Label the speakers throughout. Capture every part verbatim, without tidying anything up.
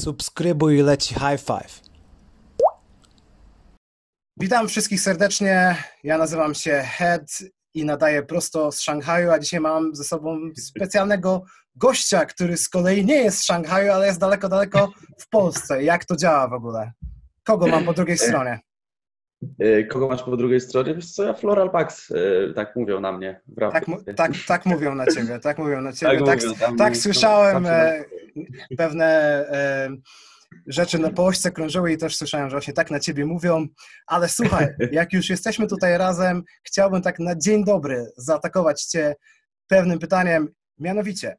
Speaker 1: Subskrybuj, leci high five. Witam wszystkich serdecznie. Ja nazywam się Head i nadaję prosto z Szanghaju, a dzisiaj mam ze sobą specjalnego gościa, który z kolei nie jest z Szanghaju, ale jest daleko, daleko w Polsce. Jak to działa w ogóle? Kogo mam po drugiej stronie?
Speaker 2: Kogo masz po drugiej stronie? Wiesz co, ja Floral Pax, tak mówią na mnie w rapie.
Speaker 1: Tak, tak, tak mówią na ciebie, tak mówią na ciebie.
Speaker 2: Tak,
Speaker 1: tak,
Speaker 2: mówią,
Speaker 1: tak,
Speaker 2: tak
Speaker 1: słyszałem
Speaker 2: no,
Speaker 1: e, pewne e, rzeczy na Polsce krążyły i też słyszałem, że właśnie tak na ciebie mówią, ale słuchaj, jak już jesteśmy tutaj razem, chciałbym tak na dzień dobry zaatakować cię pewnym pytaniem, mianowicie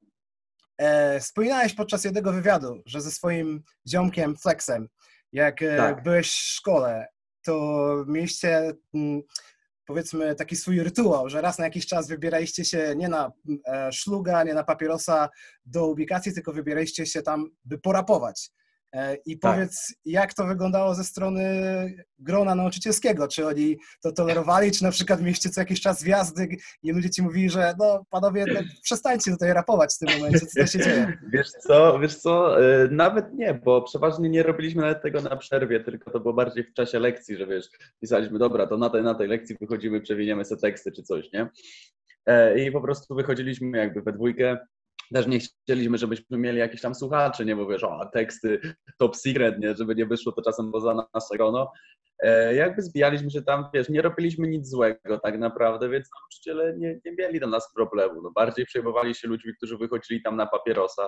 Speaker 1: e, wspominałeś podczas jednego wywiadu, że ze swoim ziomkiem Flexem, jak e,
Speaker 2: tak.
Speaker 1: byłeś w szkole, to mieliście m, powiedzmy taki swój rytuał, że raz na jakiś czas wybieraliście się nie na e, szluga, nie na papierosa do ubikacji, tylko wybieraliście się tam, by porapować. E, I
Speaker 2: Tak.
Speaker 1: powiedz, jak to wyglądało ze strony grona nauczycielskiego? Czy oni to tolerowali, czy na przykład mieliście co jakiś czas wjazdy i ludzie ci mówili, że no panowie, no, przestańcie tutaj rapować w tym momencie, co to się dzieje?
Speaker 2: Wiesz co, wiesz co, nawet nie, bo przeważnie nie robiliśmy nawet tego na przerwie, tylko to było bardziej w czasie lekcji, że wiesz, pisaliśmy, dobra, to na tej, na tej lekcji wychodzimy, przewiniemy sobie teksty czy coś, nie? I po prostu wychodziliśmy jakby we dwójkę. Też nie chcieliśmy, żebyśmy mieli jakieś tam słuchaczy, nie, bo wiesz, o, teksty top secret, nie, żeby nie wyszło to czasem poza nasze grono. E, jakby zbijaliśmy się tam, wiesz, nie robiliśmy nic złego tak naprawdę, więc nauczyciele nie, nie mieli do nas problemu. No, bardziej przejmowali się ludźmi, którzy wychodzili tam na papierosa,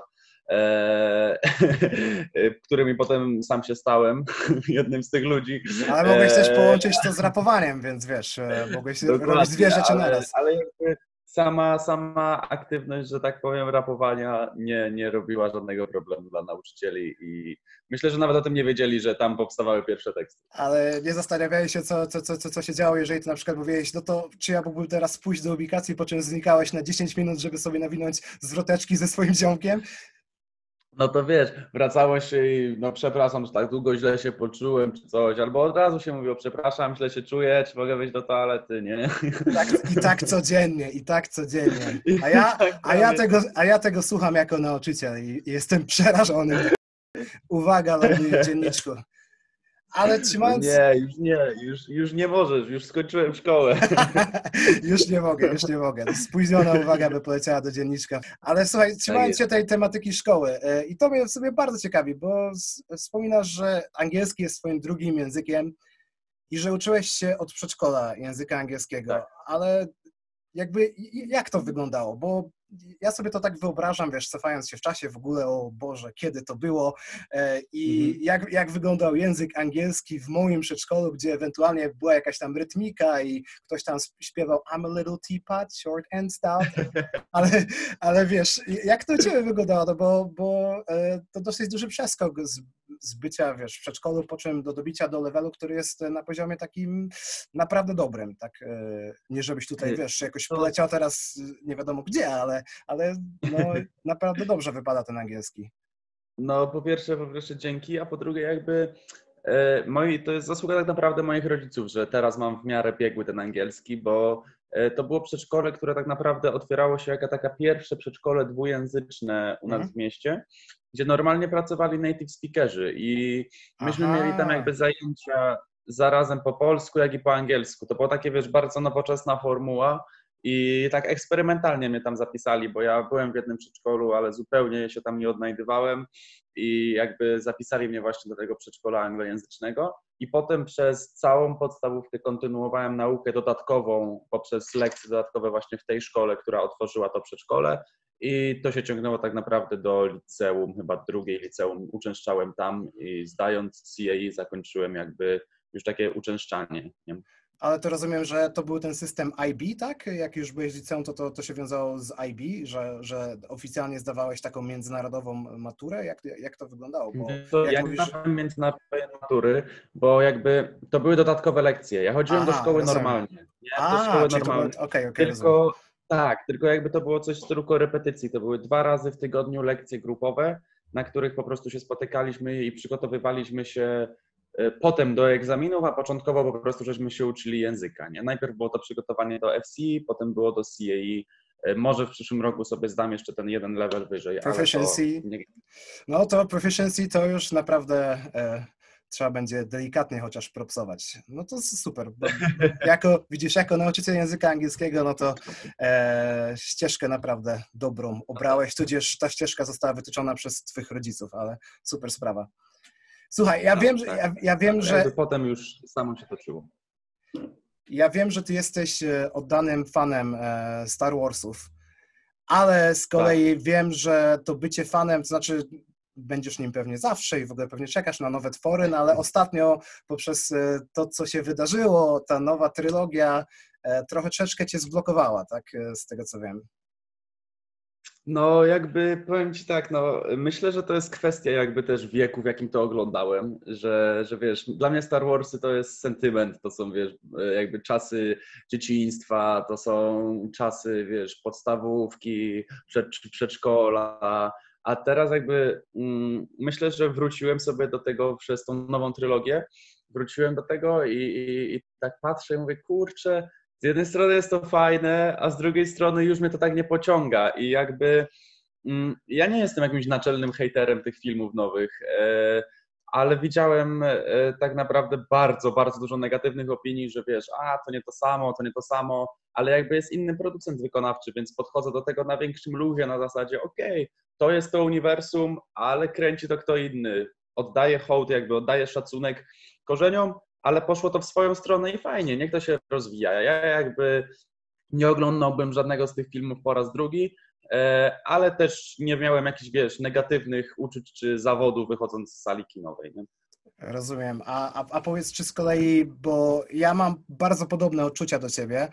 Speaker 2: e, którymi potem sam się stałem, jednym z tych ludzi.
Speaker 1: Ale mogłeś też połączyć to z rapowaniem, więc wiesz, mogłeś
Speaker 2: Dokładnie,
Speaker 1: robić dwie rzeczy
Speaker 2: ale,
Speaker 1: naraz.
Speaker 2: ale jakby Sama, sama aktywność, że tak powiem, rapowania nie, nie robiła żadnego problemu dla nauczycieli i myślę, że nawet o tym nie wiedzieli, że tam powstawały pierwsze teksty.
Speaker 1: Ale nie zastanawiałeś się, co, co, co, co się działo, jeżeli ty na przykład mówiłeś, no to czy ja mógłbym teraz pójść do ubikacji, po czym znikałeś na dziesięć minut, żeby sobie nawinąć zwroteczki ze swoim ziomkiem?
Speaker 2: No to wiesz, wracało się i no przepraszam, że tak długo źle się poczułem czy coś, albo od razu się mówiło, przepraszam, źle się czuję, czy mogę wyjść do toalety, nie?
Speaker 1: Tak, i tak codziennie, i tak codziennie. A ja, a ja, tego, a ja tego słucham jako nauczyciel i jestem przerażony. Uwaga, ląduje w dzienniczku. Ale trzymając...
Speaker 2: No nie, już nie, już, już nie możesz, już skończyłem szkołę.
Speaker 1: Już nie mogę, już nie mogę. Spóźniona uwaga by poleciała do dzienniczka. Ale słuchaj, trzymając się tej tematyki szkoły i to mnie w sobie bardzo ciekawi, bo wspominasz, że angielski jest twoim drugim językiem i że uczyłeś się od przedszkola języka angielskiego,
Speaker 2: Tak.
Speaker 1: ale jakby jak to wyglądało? Bo ja sobie to tak wyobrażam, wiesz, cofając się w czasie w ogóle, o Boże, kiedy to było e, i mhm. jak, jak wyglądał język angielski w moim przedszkolu, gdzie ewentualnie była jakaś tam rytmika i ktoś tam śpiewał I'm a little teapot, short and stout, ale, ale wiesz, jak to u ciebie wyglądało, no bo, bo e, to dosyć duży przeskok z, z bycia, wiesz, w przedszkolu, po czym do dobicia do levelu, który jest na poziomie takim naprawdę dobrym, tak, e, nie żebyś tutaj, wiesz, jakoś poleciał teraz nie wiadomo gdzie, ale ale no, naprawdę dobrze wypada ten angielski.
Speaker 2: No po pierwsze, po pierwsze dzięki, a po drugie jakby e, moi, to jest zasługa tak naprawdę moich rodziców, że teraz mam w miarę biegły ten angielski, bo e, to było przedszkole, które tak naprawdę otwierało się jako taka pierwsze przedszkole dwujęzyczne u nas mm. w mieście, gdzie normalnie pracowali native speakerzy i myśmy Aha. mieli tam jakby zajęcia zarazem po polsku, jak i po angielsku. To była takie, wiesz, bardzo nowoczesna formuła. I tak eksperymentalnie mnie tam zapisali, bo ja byłem w jednym przedszkolu, ale zupełnie się tam nie odnajdywałem i jakby zapisali mnie właśnie do tego przedszkola anglojęzycznego i potem przez całą podstawówkę kontynuowałem naukę dodatkową poprzez lekcje dodatkowe właśnie w tej szkole, która otworzyła to przedszkole i to się ciągnęło tak naprawdę do liceum, chyba drugiej liceum, uczęszczałem tam i zdając C A E zakończyłem jakby już takie uczęszczanie, nie?
Speaker 1: Ale to rozumiem, że to był ten system I B, tak? Jak już byłeś w liceum, to, to to się wiązało z I B, że, że oficjalnie zdawałeś taką międzynarodową maturę? Jak, jak to wyglądało? Bo
Speaker 2: to
Speaker 1: jak
Speaker 2: ja
Speaker 1: mówisz...
Speaker 2: nie zdawałem międzynarodowej matury, bo jakby to były dodatkowe lekcje. Ja chodziłem Aha, do szkoły rozumiem. normalnie. Nie?
Speaker 1: A,
Speaker 2: do szkoły
Speaker 1: czyli
Speaker 2: normalnie.
Speaker 1: To było... okay, okay,
Speaker 2: tylko
Speaker 1: rozumiem.
Speaker 2: tak, tylko jakby to było coś tylko repetycji. To były dwa razy w tygodniu lekcje grupowe, na których po prostu się spotykaliśmy i przygotowywaliśmy się potem do egzaminów, a początkowo po prostu żeśmy się uczyli języka. Nie? Najpierw było to przygotowanie do F C, potem było do C A E Może w przyszłym roku sobie zdam jeszcze ten jeden level wyżej.
Speaker 1: Proficiency.
Speaker 2: Ale to nie...
Speaker 1: No to proficiency to już naprawdę e, trzeba będzie delikatnie chociaż propsować. No to super. Bo jako, widzisz, jako nauczyciel języka angielskiego, no to e, ścieżkę naprawdę dobrą obrałeś, tudzież ta ścieżka została wytyczona przez twych rodziców, ale super sprawa. Słuchaj, ja
Speaker 2: no,
Speaker 1: wiem,
Speaker 2: tak.
Speaker 1: ja, ja wiem,
Speaker 2: ale
Speaker 1: że...
Speaker 2: Potem już samo się toczyło.
Speaker 1: Ja wiem, że ty jesteś oddanym fanem Star Warsów, ale z kolei tak. wiem, że to bycie fanem, to znaczy będziesz nim pewnie zawsze i w ogóle pewnie czekasz na nowe twory, no ale ostatnio poprzez to, co się wydarzyło, ta nowa trylogia trochę troszeczkę cię zblokowała, tak, z tego co wiem.
Speaker 2: No jakby powiem ci tak, no myślę, że to jest kwestia jakby też wieku, w jakim to oglądałem, że, że wiesz, dla mnie Star Warsy to jest sentyment, to są wiesz, jakby czasy dzieciństwa, to są czasy wiesz, podstawówki, przed, przedszkola, a teraz jakby mm, myślę, że wróciłem sobie do tego przez tą nową trylogię, wróciłem do tego i, i, i tak patrzę i mówię, kurczę, z jednej strony jest to fajne, a z drugiej strony już mnie to tak nie pociąga i jakby mm, ja nie jestem jakimś naczelnym hejterem tych filmów nowych, e, ale widziałem e, tak naprawdę bardzo, bardzo dużo negatywnych opinii, że wiesz, a to nie to samo, to nie to samo, ale jakby jest inny producent wykonawczy, więc podchodzę do tego na większym luzie, na zasadzie okej, okay, to jest to uniwersum, ale kręci to kto inny, oddaję hołd, jakby oddaję szacunek korzeniom, ale poszło to w swoją stronę i fajnie, niech to się rozwija. Ja jakby nie oglądałbym żadnego z tych filmów po raz drugi, ale też nie miałem jakichś, wiesz, negatywnych uczuć czy zawodów wychodząc z sali kinowej. Nie?
Speaker 1: Rozumiem. A, a, a powiedz, czy z kolei, bo ja mam bardzo podobne odczucia do ciebie,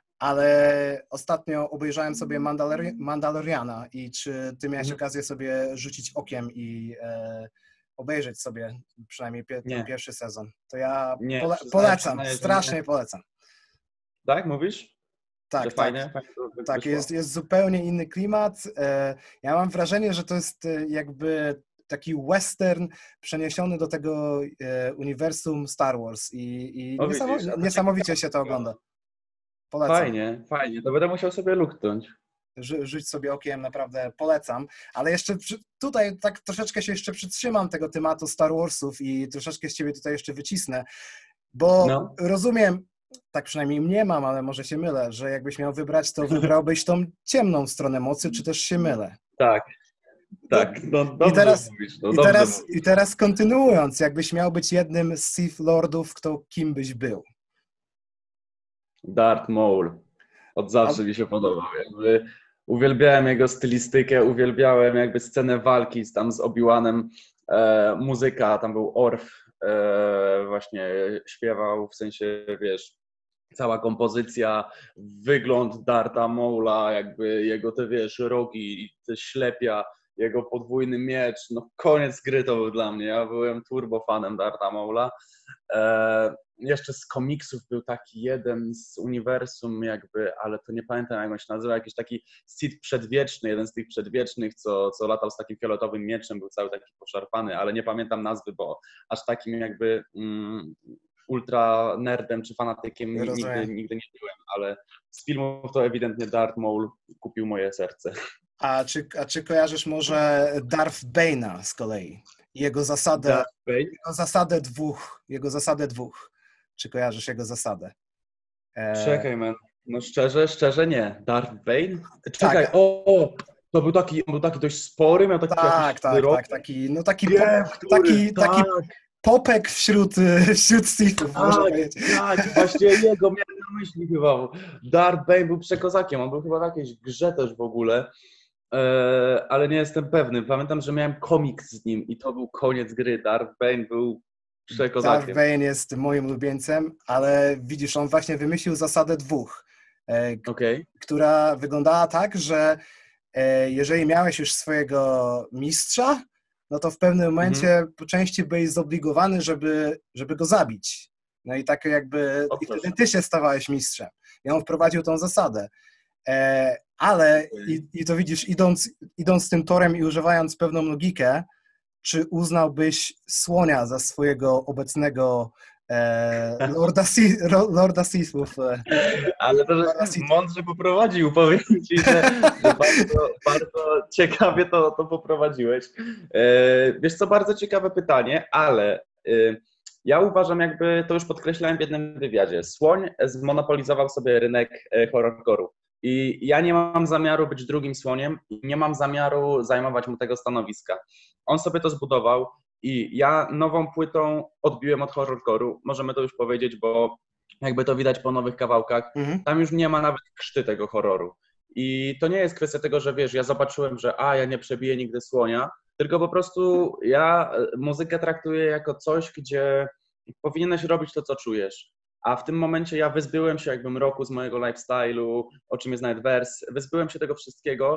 Speaker 1: ale ostatnio obejrzałem sobie Mandalori- Mandaloriana i czy ty miałeś mhm. okazję sobie rzucić okiem i e, obejrzeć sobie przynajmniej pie- ten pierwszy sezon? To ja
Speaker 2: nie,
Speaker 1: pole-
Speaker 2: przyznaję,
Speaker 1: polecam,
Speaker 2: przyznaję,
Speaker 1: strasznie
Speaker 2: nie.
Speaker 1: polecam.
Speaker 2: Tak, mówisz?
Speaker 1: Tak,
Speaker 2: że
Speaker 1: tak.
Speaker 2: Fajnie, fajnie
Speaker 1: tak jest, jest zupełnie inny klimat. Ja mam wrażenie, że to jest jakby taki western przeniesiony do tego uniwersum Star Wars i, i
Speaker 2: o,
Speaker 1: niesamow-
Speaker 2: widzisz,
Speaker 1: niesamowicie się to ogląda. Polecam.
Speaker 2: Fajnie, fajnie. To będę musiał sobie luknąć.
Speaker 1: Rzuć sobie okiem, naprawdę polecam. Ale jeszcze przy, tutaj tak troszeczkę się jeszcze przytrzymam tego tematu Star Warsów i troszeczkę z ciebie tutaj jeszcze wycisnę, bo no. rozumiem, tak przynajmniej mnie mam, ale może się mylę, że jakbyś miał wybrać, to wybrałbyś tą ciemną stronę mocy, czy też się mylę?
Speaker 2: Tak, tak. No, dobrze
Speaker 1: I teraz,
Speaker 2: mówisz. No,
Speaker 1: i,
Speaker 2: dobrze
Speaker 1: teraz,
Speaker 2: mówisz.
Speaker 1: I teraz kontynuując, jakbyś miał być jednym z Sith Lordów, to kim byś był?
Speaker 2: Darth Maul. Od zawsze A... mi się podobał. Jakby uwielbiałem jego stylistykę, uwielbiałem jakby scenę walki z, tam z Obi-Wanem, e, muzyka, tam był Orf, e, właśnie śpiewał, w sensie, wiesz, cała kompozycja, wygląd Dartha Maula, jakby jego te, wiesz, rogi, te ślepia, jego podwójny miecz, no koniec gry to był dla mnie, ja byłem turbo fanem Dartha Maula. E, jeszcze z komiksów był taki jeden z uniwersum jakby, ale to nie pamiętam jak on się nazywa, jakiś taki Sith przedwieczny, jeden z tych przedwiecznych, co, co latał z takim fioletowym mieczem, był cały taki poszarpany, ale nie pamiętam nazwy, bo aż takim jakby mm, ultra nerdem czy fanatykiem nigdy, nigdy nie byłem, ale z filmów to ewidentnie Darth Maul kupił moje serce.
Speaker 1: A czy, a czy kojarzysz może Darth Bane'a z kolei? Jego zasadę, jego zasadę dwóch, jego zasadę dwóch. Czy kojarzysz jego zasadę?
Speaker 2: E... Czekaj, man. No szczerze, szczerze nie. Darth Bane? Czekaj, tak. o, o, to był taki, był taki dość spory, miał taki
Speaker 1: Tak, tak,
Speaker 2: wyrok.
Speaker 1: tak, taki, no taki, Wiem, po, taki, tak. taki popek wśród, wśród Sithów,
Speaker 2: tak,
Speaker 1: można powiedzieć.
Speaker 2: Tak, właśnie jego miałem na myśli chyba. Darth Bane był przekozakiem, on był chyba w jakiejś grze też w ogóle. Ale nie jestem pewny. Pamiętam, że miałem komiks z nim i to był koniec gry. Darth Bane był przekozakiem.
Speaker 1: Darth Bane jest moim ulubieńcem, ale widzisz, on właśnie wymyślił zasadę dwóch, k-
Speaker 2: okay.
Speaker 1: która wyglądała tak, że jeżeli miałeś już swojego mistrza, no to w pewnym momencie mm-hmm. po części byłeś zobligowany, żeby, żeby go zabić. No i tak jakby i wtedy ty się stawałeś mistrzem. I on wprowadził tą zasadę. E, ale i, i to widzisz, idąc, idąc tym torem i używając pewną logikę, czy uznałbyś słonia za swojego obecnego e, Lorda, si, Lorda Sithów. E,
Speaker 2: Ale to, że mądrze poprowadził, powiem ci, że, że bardzo, bardzo ciekawie to, to poprowadziłeś. E, wiesz co, bardzo ciekawe pytanie, ale e, ja uważam, jakby to już podkreślałem w jednym wywiadzie, Słoń zmonopolizował sobie rynek horrorcore'u. I ja nie mam zamiaru być drugim Słoniem i nie mam zamiaru zajmować mu tego stanowiska. On sobie to zbudował i ja nową płytą odbiłem od horrorcore'u, możemy to już powiedzieć, bo jakby to widać po nowych kawałkach,
Speaker 1: mhm.
Speaker 2: tam już nie ma nawet krzty tego horroru. I to nie jest kwestia tego, że wiesz, ja zobaczyłem, że a, ja nie przebiję nigdy Słonia, tylko po prostu ja muzykę traktuję jako coś, gdzie powinieneś robić to, co czujesz. A w tym momencie ja wyzbyłem się jakby mroku z mojego lifestyle'u, o czym jest nawet wers, wyzbyłem się tego wszystkiego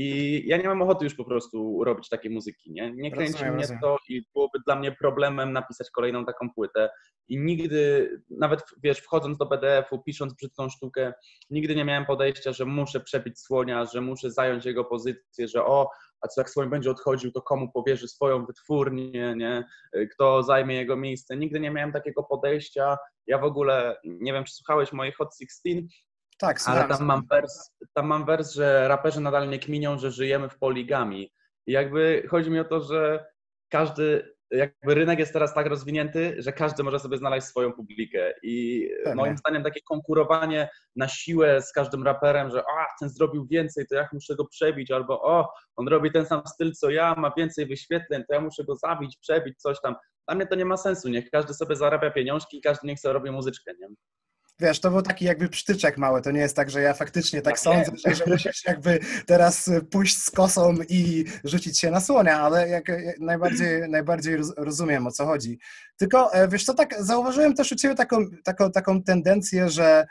Speaker 2: i ja nie mam ochoty już po prostu robić takiej muzyki, nie? Nie kręci
Speaker 1: Rozumiem,
Speaker 2: mnie
Speaker 1: rozumiem.
Speaker 2: to i byłoby dla mnie problemem napisać kolejną taką płytę i nigdy, nawet wiesz, wchodząc do P D F-u, pisząc brzydką sztukę, nigdy nie miałem podejścia, że muszę przebić Słonia, że muszę zająć jego pozycję, że o, a co jak Słoń będzie odchodził, to komu powierzy swoją wytwórnię, nie? Kto zajmie jego miejsce. Nigdy nie miałem takiego podejścia. Ja w ogóle, nie wiem, czy słuchałeś mojej Hot szesnaście,
Speaker 1: Tak,
Speaker 2: ale
Speaker 1: słucham.
Speaker 2: tam mam wers, tam mam wers, że raperzy nadal nie kminią, że żyjemy w poligamii. I jakby chodzi mi o to, że każdy, jakby rynek jest teraz tak rozwinięty, że każdy może sobie znaleźć swoją publikę. I
Speaker 1: Pewnie.
Speaker 2: moim zdaniem takie konkurowanie na siłę z każdym raperem, że a, ten zrobił więcej, to ja muszę go przebić, albo o, on robi ten sam styl co ja, ma więcej wyświetleń, to ja muszę go zabić, przebić, coś tam. Dla mnie to nie ma sensu, niech każdy sobie zarabia pieniążki i każdy niech sobie robi muzyczkę, nie?
Speaker 1: Wiesz, to był taki jakby przytyczek mały, to nie jest tak, że ja faktycznie tak
Speaker 2: Ja
Speaker 1: sądzę, że, że musisz jakby teraz pójść z kosą i rzucić się na Słonia, ale jak, jak najbardziej, najbardziej roz, rozumiem, o co chodzi. Tylko, e, wiesz co, tak zauważyłem też u Ciebie taką, taką, taką tendencję, że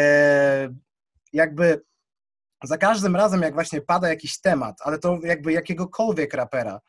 Speaker 1: e, jakby za każdym razem, jak właśnie pada jakiś temat, ale to jakby jakiegokolwiek rapera,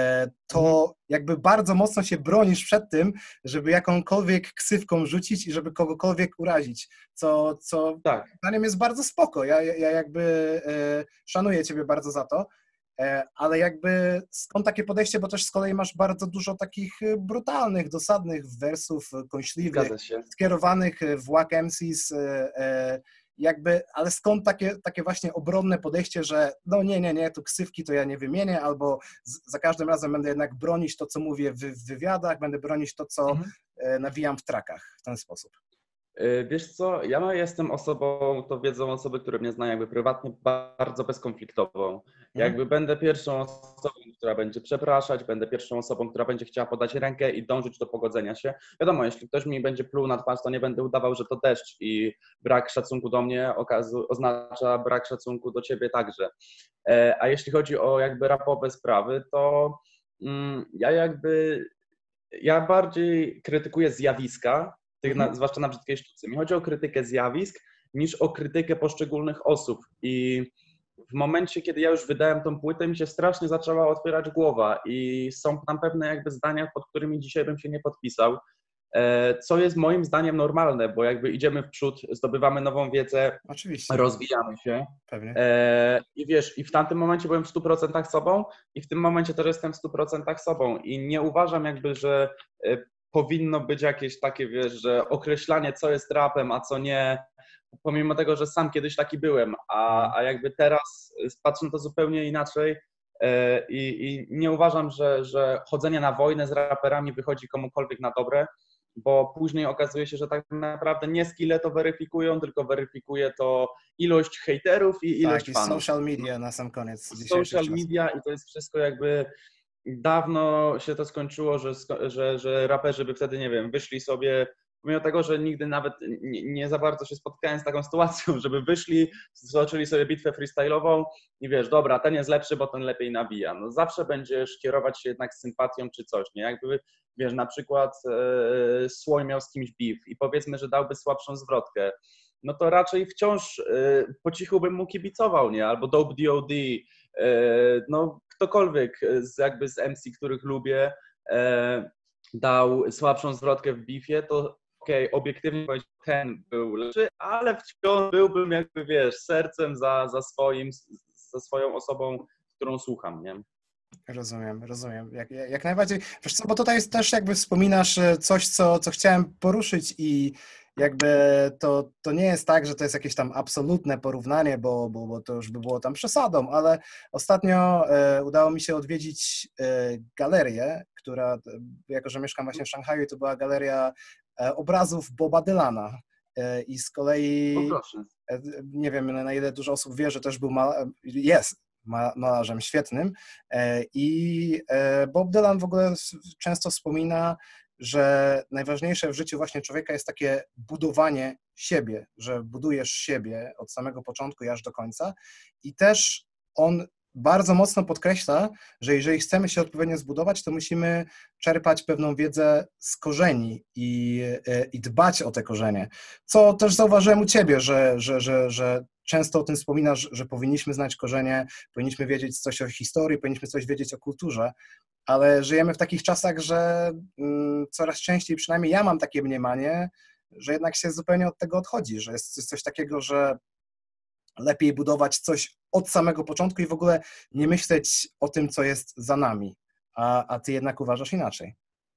Speaker 1: to jakby bardzo mocno się bronisz przed tym, żeby jakąkolwiek ksywką rzucić i żeby kogokolwiek urazić, co, co
Speaker 2: tak.
Speaker 1: zdaniem jest bardzo spoko. Ja, ja jakby e, szanuję Ciebie bardzo za to, e, ale jakby skąd takie podejście, bo też z kolei masz bardzo dużo takich brutalnych, dosadnych wersów, kąśliwych, skierowanych w whack M Cs, e, e, jakby, ale skąd takie, takie właśnie obronne podejście, że no nie, nie, nie, tu ksywki to ja nie wymienię, albo z, za każdym razem będę jednak bronić to, co mówię w, w wywiadach, będę bronić to, co mhm. nawijam w trackach w ten sposób.
Speaker 2: Wiesz co, ja jestem osobą, to wiedzą osoby, które mnie znają jakby prywatnie, bardzo bezkonfliktową. Jakby będę pierwszą osobą, która będzie przepraszać, będę pierwszą osobą, która będzie chciała podać rękę i dążyć do pogodzenia się. Wiadomo, jeśli ktoś mi będzie pluł na twarz, to nie będę udawał, że to deszcz i brak szacunku do mnie oznacza brak szacunku do ciebie także. A jeśli chodzi o jakby rapowe sprawy, to mm, ja jakby, ja bardziej krytykuję zjawiska, tych na, zwłaszcza na brzydkiej sztuce. Mi chodzi o krytykę zjawisk niż o krytykę poszczególnych osób. I w momencie, kiedy ja już wydałem tą płytę, mi się strasznie zaczęła otwierać głowa i są tam pewne jakby zdania, pod którymi dzisiaj bym się nie podpisał, co jest moim zdaniem normalne, bo jakby idziemy w przód, zdobywamy nową wiedzę,
Speaker 1: oczywiście,
Speaker 2: rozwijamy się.
Speaker 1: Pewnie.
Speaker 2: I wiesz, i w tamtym momencie byłem w stu procentach sobą i w tym momencie też jestem w stu procentach sobą i nie uważam jakby, że powinno być jakieś takie, wiesz, że określanie, co jest rapem, a co nie, pomimo tego, że sam kiedyś taki byłem, a, a jakby teraz patrzę na to zupełnie inaczej i, i nie uważam, że, że chodzenie na wojnę z raperami wychodzi komukolwiek na dobre, bo później okazuje się, że tak naprawdę nie skille to weryfikują, tylko weryfikuje to ilość hejterów i ilość
Speaker 1: tak,
Speaker 2: fanów.
Speaker 1: Tak, i social media na sam koniec.
Speaker 2: Social media i to jest wszystko jakby... Dawno się to skończyło, że, że, że raperzy by wtedy, nie wiem, wyszli sobie, pomimo tego, że nigdy nawet nie, nie za bardzo się spotkałem z taką sytuacją, żeby wyszli, zaczęli sobie bitwę freestyle'ową i wiesz, dobra, ten jest lepszy, bo ten lepiej nabija. No zawsze będziesz kierować się jednak z sympatią czy coś, nie? Jakby, wiesz, na przykład e, Słoń miał z kimś beef i powiedzmy, że dałby słabszą zwrotkę, no to raczej wciąż e, po cichu bym mu kibicował, nie? Albo Dope D O D, e, no ktokolwiek z, jakby z M C, których lubię, e, dał słabszą zwrotkę w beefie, to okej, okay, obiektywnie ten był lepszy, ale wciąż byłbym jakby, wiesz, sercem za, za swoim, za swoją osobą, którą słucham, nie?
Speaker 1: Rozumiem, rozumiem. Jak, jak, jak najbardziej. Wiesz co, bo tutaj jest też jakby wspominasz coś, co, co chciałem poruszyć i jakby to, to nie jest tak, że to jest jakieś tam absolutne porównanie, bo, bo, bo to już by było tam przesadą, ale ostatnio e, udało mi się odwiedzić e, galerię, która, jako że mieszkam właśnie w Szanghaju, to była galeria e, obrazów Boba Dylana. E, I z
Speaker 2: O
Speaker 1: kolei
Speaker 2: proszę.
Speaker 1: e, nie wiem, na ile dużo osób wie, że też był mal, jest malarzem świetnym i Bob Dylan w ogóle często wspomina, że najważniejsze w życiu właśnie człowieka jest takie budowanie siebie, że budujesz siebie od samego początku i aż do końca i też on bardzo mocno podkreśla, że jeżeli chcemy się odpowiednio zbudować, to musimy czerpać pewną wiedzę z korzeni i, i dbać o te korzenie, co też zauważyłem u ciebie, że, że, że, że często o tym wspominasz, że powinniśmy znać korzenie, powinniśmy wiedzieć coś o historii, powinniśmy coś wiedzieć o kulturze, ale żyjemy w takich czasach, że mm, coraz częściej, przynajmniej ja mam takie mniemanie, że jednak się zupełnie od tego odchodzi, że jest coś takiego, że lepiej budować coś od samego początku i w ogóle nie myśleć o tym, co jest za nami, a, a ty jednak uważasz inaczej.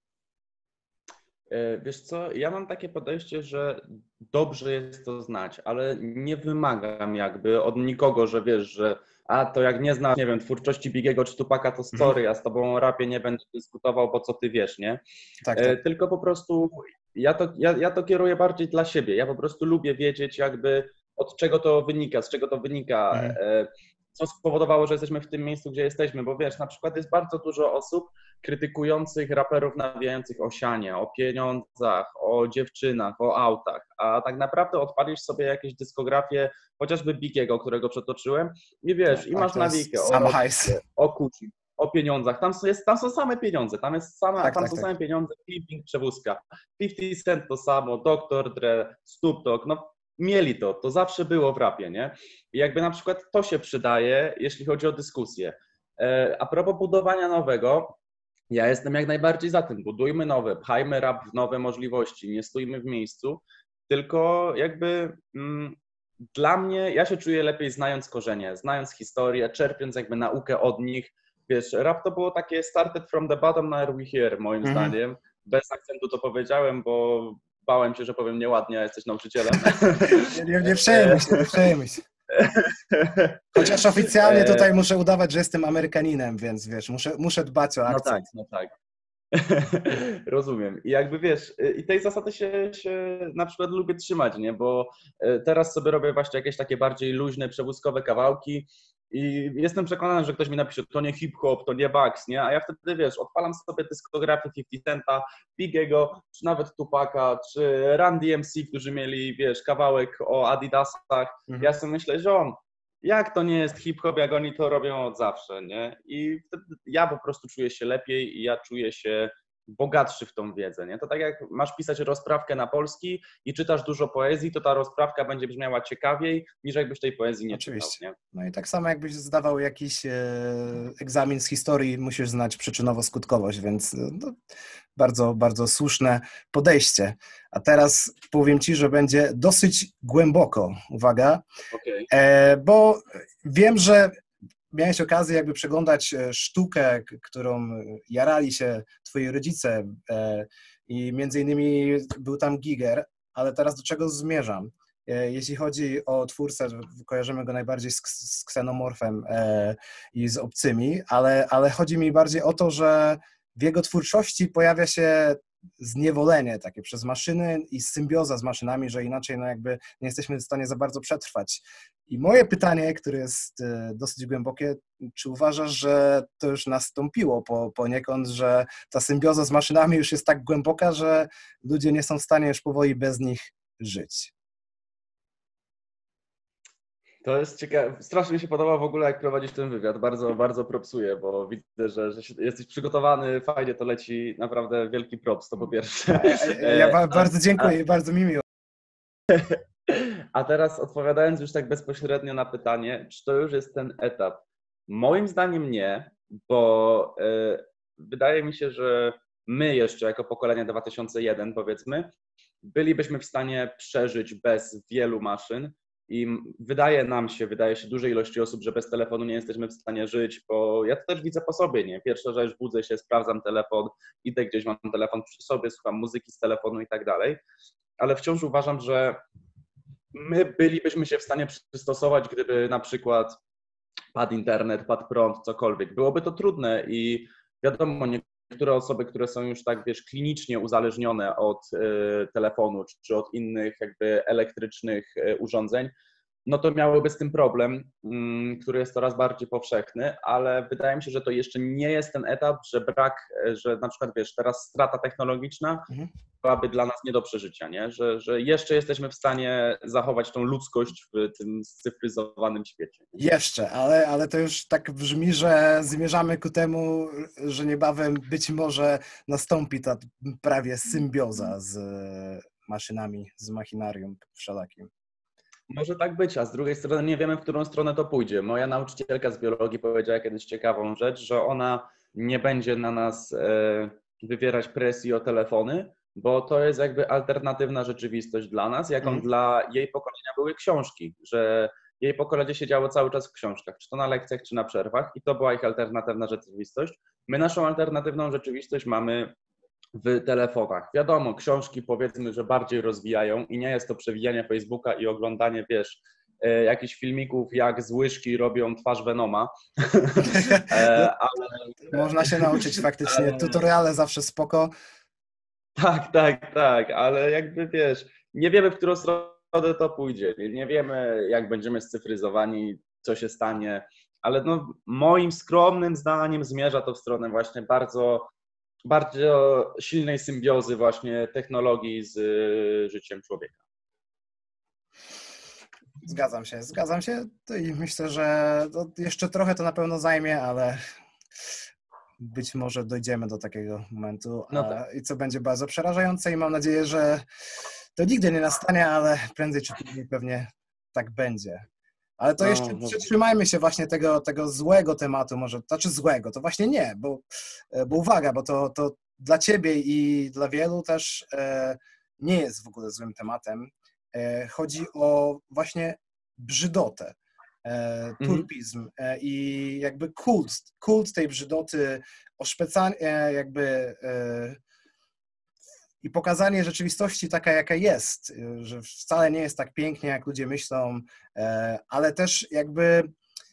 Speaker 2: Wiesz co, ja mam takie podejście, że dobrze jest to znać, ale nie wymagam jakby od nikogo, że wiesz, że a to jak nie znasz, nie wiem, twórczości Bigiego czy Tupaka, to sorry, ja z tobą o rapie nie będę dyskutował, bo co ty wiesz, nie?
Speaker 1: Tak, tak.
Speaker 2: Tylko po prostu ja to, ja, ja to kieruję bardziej dla siebie, ja po prostu lubię wiedzieć jakby od czego to wynika, z czego to wynika,
Speaker 1: Mhm.
Speaker 2: co spowodowało, że jesteśmy w tym miejscu, gdzie jesteśmy, bo wiesz, na przykład jest bardzo dużo osób krytykujących raperów nawijających o sianie, o pieniądzach, o dziewczynach, o autach, a tak naprawdę odpalisz sobie jakieś dyskografie, chociażby Bigiego, którego przetoczyłem i wiesz,
Speaker 1: Tak,
Speaker 2: i
Speaker 1: tak,
Speaker 2: masz
Speaker 1: to jest
Speaker 2: nawijkę
Speaker 1: sam
Speaker 2: o,
Speaker 1: hajs.
Speaker 2: o kuci, o pieniądzach, tam są, jest, tam są same pieniądze, tam, jest sama,
Speaker 1: Tak,
Speaker 2: tam
Speaker 1: tak,
Speaker 2: są
Speaker 1: tak.
Speaker 2: same pieniądze, flipping, przewózka, pięćdziesiąt Cent to samo, doktor Dre, Snoop Dogg, no mieli to, to zawsze było w rapie, nie? I jakby na przykład to się przydaje, jeśli chodzi o dyskusję. A propos budowania nowego, ja jestem jak najbardziej za tym, budujmy nowe, pchajmy rap w nowe możliwości, nie stójmy w miejscu, tylko jakby mm, dla mnie, ja się czuję lepiej znając korzenie, znając historię, czerpiąc jakby naukę od nich. Wiesz, rap to było takie started from the bottom, now we here, moim
Speaker 1: Mhm.
Speaker 2: zdaniem. Bez akcentu to powiedziałem, bo bałem się, że powiem nieładnie, a jesteś nauczycielem.
Speaker 1: Nie, nie, nie przejmuj się, nie przejmuj się. Chociaż oficjalnie tutaj muszę udawać, że jestem Amerykaninem, więc wiesz, muszę, muszę dbać o akcent.
Speaker 2: No tak, no tak. Rozumiem. I jakby wiesz, i tej zasady się, się na przykład lubię trzymać, nie? Bo teraz sobie robię właśnie jakieś takie bardziej luźne, przewózkowe kawałki i jestem przekonany, że ktoś mi napisze, to nie hip-hop, to nie Bugs, nie? A ja wtedy, wiesz, odpalam sobie dyskografię pięćdziesiąt Centa, Bigiego, czy nawet Tupaka, czy Run D M C, którzy mieli, wiesz, kawałek o Adidasach.
Speaker 1: Mhm.
Speaker 2: Ja sobie myślę, że on, jak to nie jest hip-hop, jak oni to robią od zawsze, nie? I wtedy ja po prostu czuję się lepiej i ja czuję się bogatszy w tą wiedzę, nie? To tak jak masz pisać rozprawkę na polski i czytasz dużo poezji, to ta rozprawka będzie brzmiała ciekawiej, niż jakbyś tej poezji nie
Speaker 1: Oczywiście.
Speaker 2: czytał, nie?
Speaker 1: No i tak samo jakbyś zdawał jakiś e, egzamin z historii, musisz znać przyczynowo-skutkowość, więc no, bardzo, bardzo słuszne podejście. A teraz powiem Ci, że będzie dosyć głęboko, uwaga,
Speaker 2: Okay.
Speaker 1: e, bo wiem, że miałeś okazję jakby przeglądać sztukę, którą jarali się twoi rodzice e, i między innymi był tam Giger, ale teraz do czego zmierzam? E, jeśli chodzi o twórcę, kojarzymy go najbardziej z, z Ksenomorfem e, i z Obcymi, ale, ale chodzi mi bardziej o to, że w jego twórczości pojawia się zniewolenie takie przez maszyny i symbioza z maszynami, że inaczej no jakby nie jesteśmy w stanie za bardzo przetrwać. I moje pytanie, które jest dosyć głębokie, czy uważasz, że to już nastąpiło po, poniekąd, że ta symbioza z maszynami już jest tak głęboka, że ludzie nie są w stanie już powoli bez nich żyć?
Speaker 2: To jest ciekawe. Strasznie mi się podoba w ogóle, jak prowadzisz ten wywiad. Bardzo, bardzo propsuję, bo widzę, że, że jesteś przygotowany, fajnie to leci. Naprawdę wielki props, to po pierwsze.
Speaker 1: Ja bardzo dziękuję i bardzo mi miło.
Speaker 2: A teraz odpowiadając już tak bezpośrednio na pytanie, czy to już jest ten etap? Moim zdaniem nie, bo y, wydaje mi się, że my jeszcze jako pokolenie dwa tysiące jeden powiedzmy, bylibyśmy w stanie przeżyć bez wielu maszyn i wydaje nam się, wydaje się dużej ilości osób, że bez telefonu nie jesteśmy w stanie żyć, bo ja to też widzę po sobie, nie? Pierwsza rzecz, budzę się, sprawdzam telefon, idę gdzieś, mam telefon przy sobie, słucham muzyki z telefonu i tak dalej, ale wciąż uważam, że my bylibyśmy się w stanie przystosować, gdyby na przykład padł internet, padł prąd, cokolwiek. Byłoby to trudne i wiadomo, niektóre osoby, które są już tak, wiesz, klinicznie uzależnione od y, telefonu czy, czy od innych jakby elektrycznych y, urządzeń, no to miałyby z tym problem, y, który jest coraz bardziej powszechny, ale wydaje mi się, że to jeszcze nie jest ten etap, że brak, że na przykład, wiesz, teraz strata technologiczna mhm. byłaby dla nas nie do przeżycia, nie? Że, że jeszcze jesteśmy w stanie zachować tą ludzkość w tym scyfryzowanym świecie.
Speaker 1: Jeszcze, ale, ale to już tak brzmi, że zmierzamy ku temu, że niebawem być może nastąpi ta prawie symbioza z maszynami, z machinarium wszelakim.
Speaker 2: Może tak być, a z drugiej strony nie wiemy, w którą stronę to pójdzie. Moja nauczycielka z biologii powiedziała kiedyś ciekawą rzecz, że ona nie będzie na nas wywierać presji o telefony, bo to jest jakby alternatywna rzeczywistość dla nas, jaką mm. dla jej pokolenia były książki, że jej pokolenie siedziało cały czas w książkach, czy to na lekcjach, czy na przerwach i to była ich alternatywna rzeczywistość. My naszą alternatywną rzeczywistość mamy w telefonach. Wiadomo, książki powiedzmy, że bardziej rozwijają i nie jest to przewijanie Facebooka i oglądanie, wiesz, jakichś filmików, jak z łyżki robią twarz Venoma.
Speaker 1: Ale... Można się nauczyć faktycznie, ale... tutoriale zawsze spoko.
Speaker 2: Tak, tak, tak, ale jakby wiesz, nie wiemy, w którą stronę to pójdzie, nie wiemy, jak będziemy scyfryzowani, co się stanie, ale no, moim skromnym zdaniem zmierza to w stronę właśnie bardzo, bardzo silnej symbiozy właśnie technologii z życiem człowieka.
Speaker 1: Zgadzam się, zgadzam się i myślę, że jeszcze trochę to na pewno zajmie, ale być może dojdziemy do takiego momentu, no tak. I co będzie bardzo przerażające i mam nadzieję, że to nigdy nie nastanie, ale prędzej czy później pewnie tak będzie. Ale to jeszcze no, przytrzymajmy się właśnie tego, tego złego tematu, może, znaczy złego, to właśnie nie, bo, bo uwaga, bo to, to dla ciebie i dla wielu też e, nie jest w ogóle złym tematem. E, chodzi o właśnie brzydotę. E, turpizm e, i jakby kult, kult tej brzydoty, oszpecanie jakby e, i pokazanie rzeczywistości taka, jaka jest, że wcale nie jest tak pięknie, jak ludzie myślą, e, ale też jakby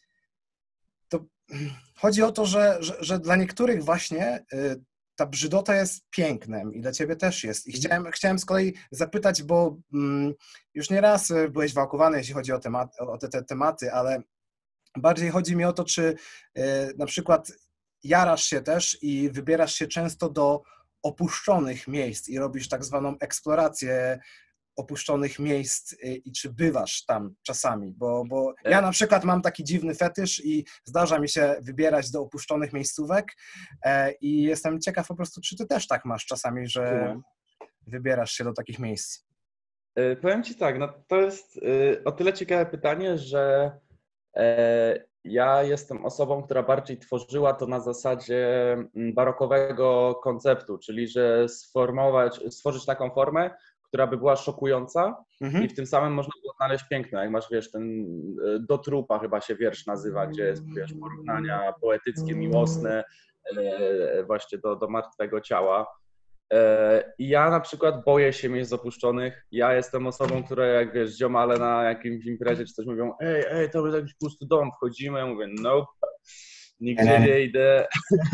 Speaker 1: to chodzi o to, że, że, że dla niektórych właśnie e, ta brzydota jest pięknem i dla ciebie też jest. I chciałem, chciałem z kolei zapytać, bo mm, już nieraz byłeś wałkowany, jeśli chodzi o, temat, o te, te tematy, ale bardziej chodzi mi o to, czy y, na przykład jarasz się też i wybierasz się często do opuszczonych miejsc i robisz tak zwaną eksplorację opuszczonych miejsc y, i czy bywasz tam czasami, bo, bo ja na przykład mam taki dziwny fetysz i zdarza mi się wybierać do opuszczonych miejscówek e, i jestem ciekaw po prostu, czy ty też tak masz czasami, że wybierasz się do takich miejsc.
Speaker 2: E, powiem ci tak, no to jest e, o tyle ciekawe pytanie, że e, ja jestem osobą, która bardziej tworzyła to na zasadzie barokowego konceptu, czyli że sformować, stworzyć taką formę, która by była szokująca mhm. i w tym samym można było znaleźć piękno, jak masz, wiesz, ten Do trupa chyba się wiersz nazywa, gdzie jest, wiesz, porównania poetyckie, miłosne e, właśnie do, do martwego ciała. E, I ja na przykład boję się miejsc opuszczonych. Ja jestem osobą, która jak, wiesz, ziomale na jakimś imprezie czy coś mówią, ej, ej, to jest jakiś pusty dom, wchodzimy, ja mówię, nope, nigdzie nie idę.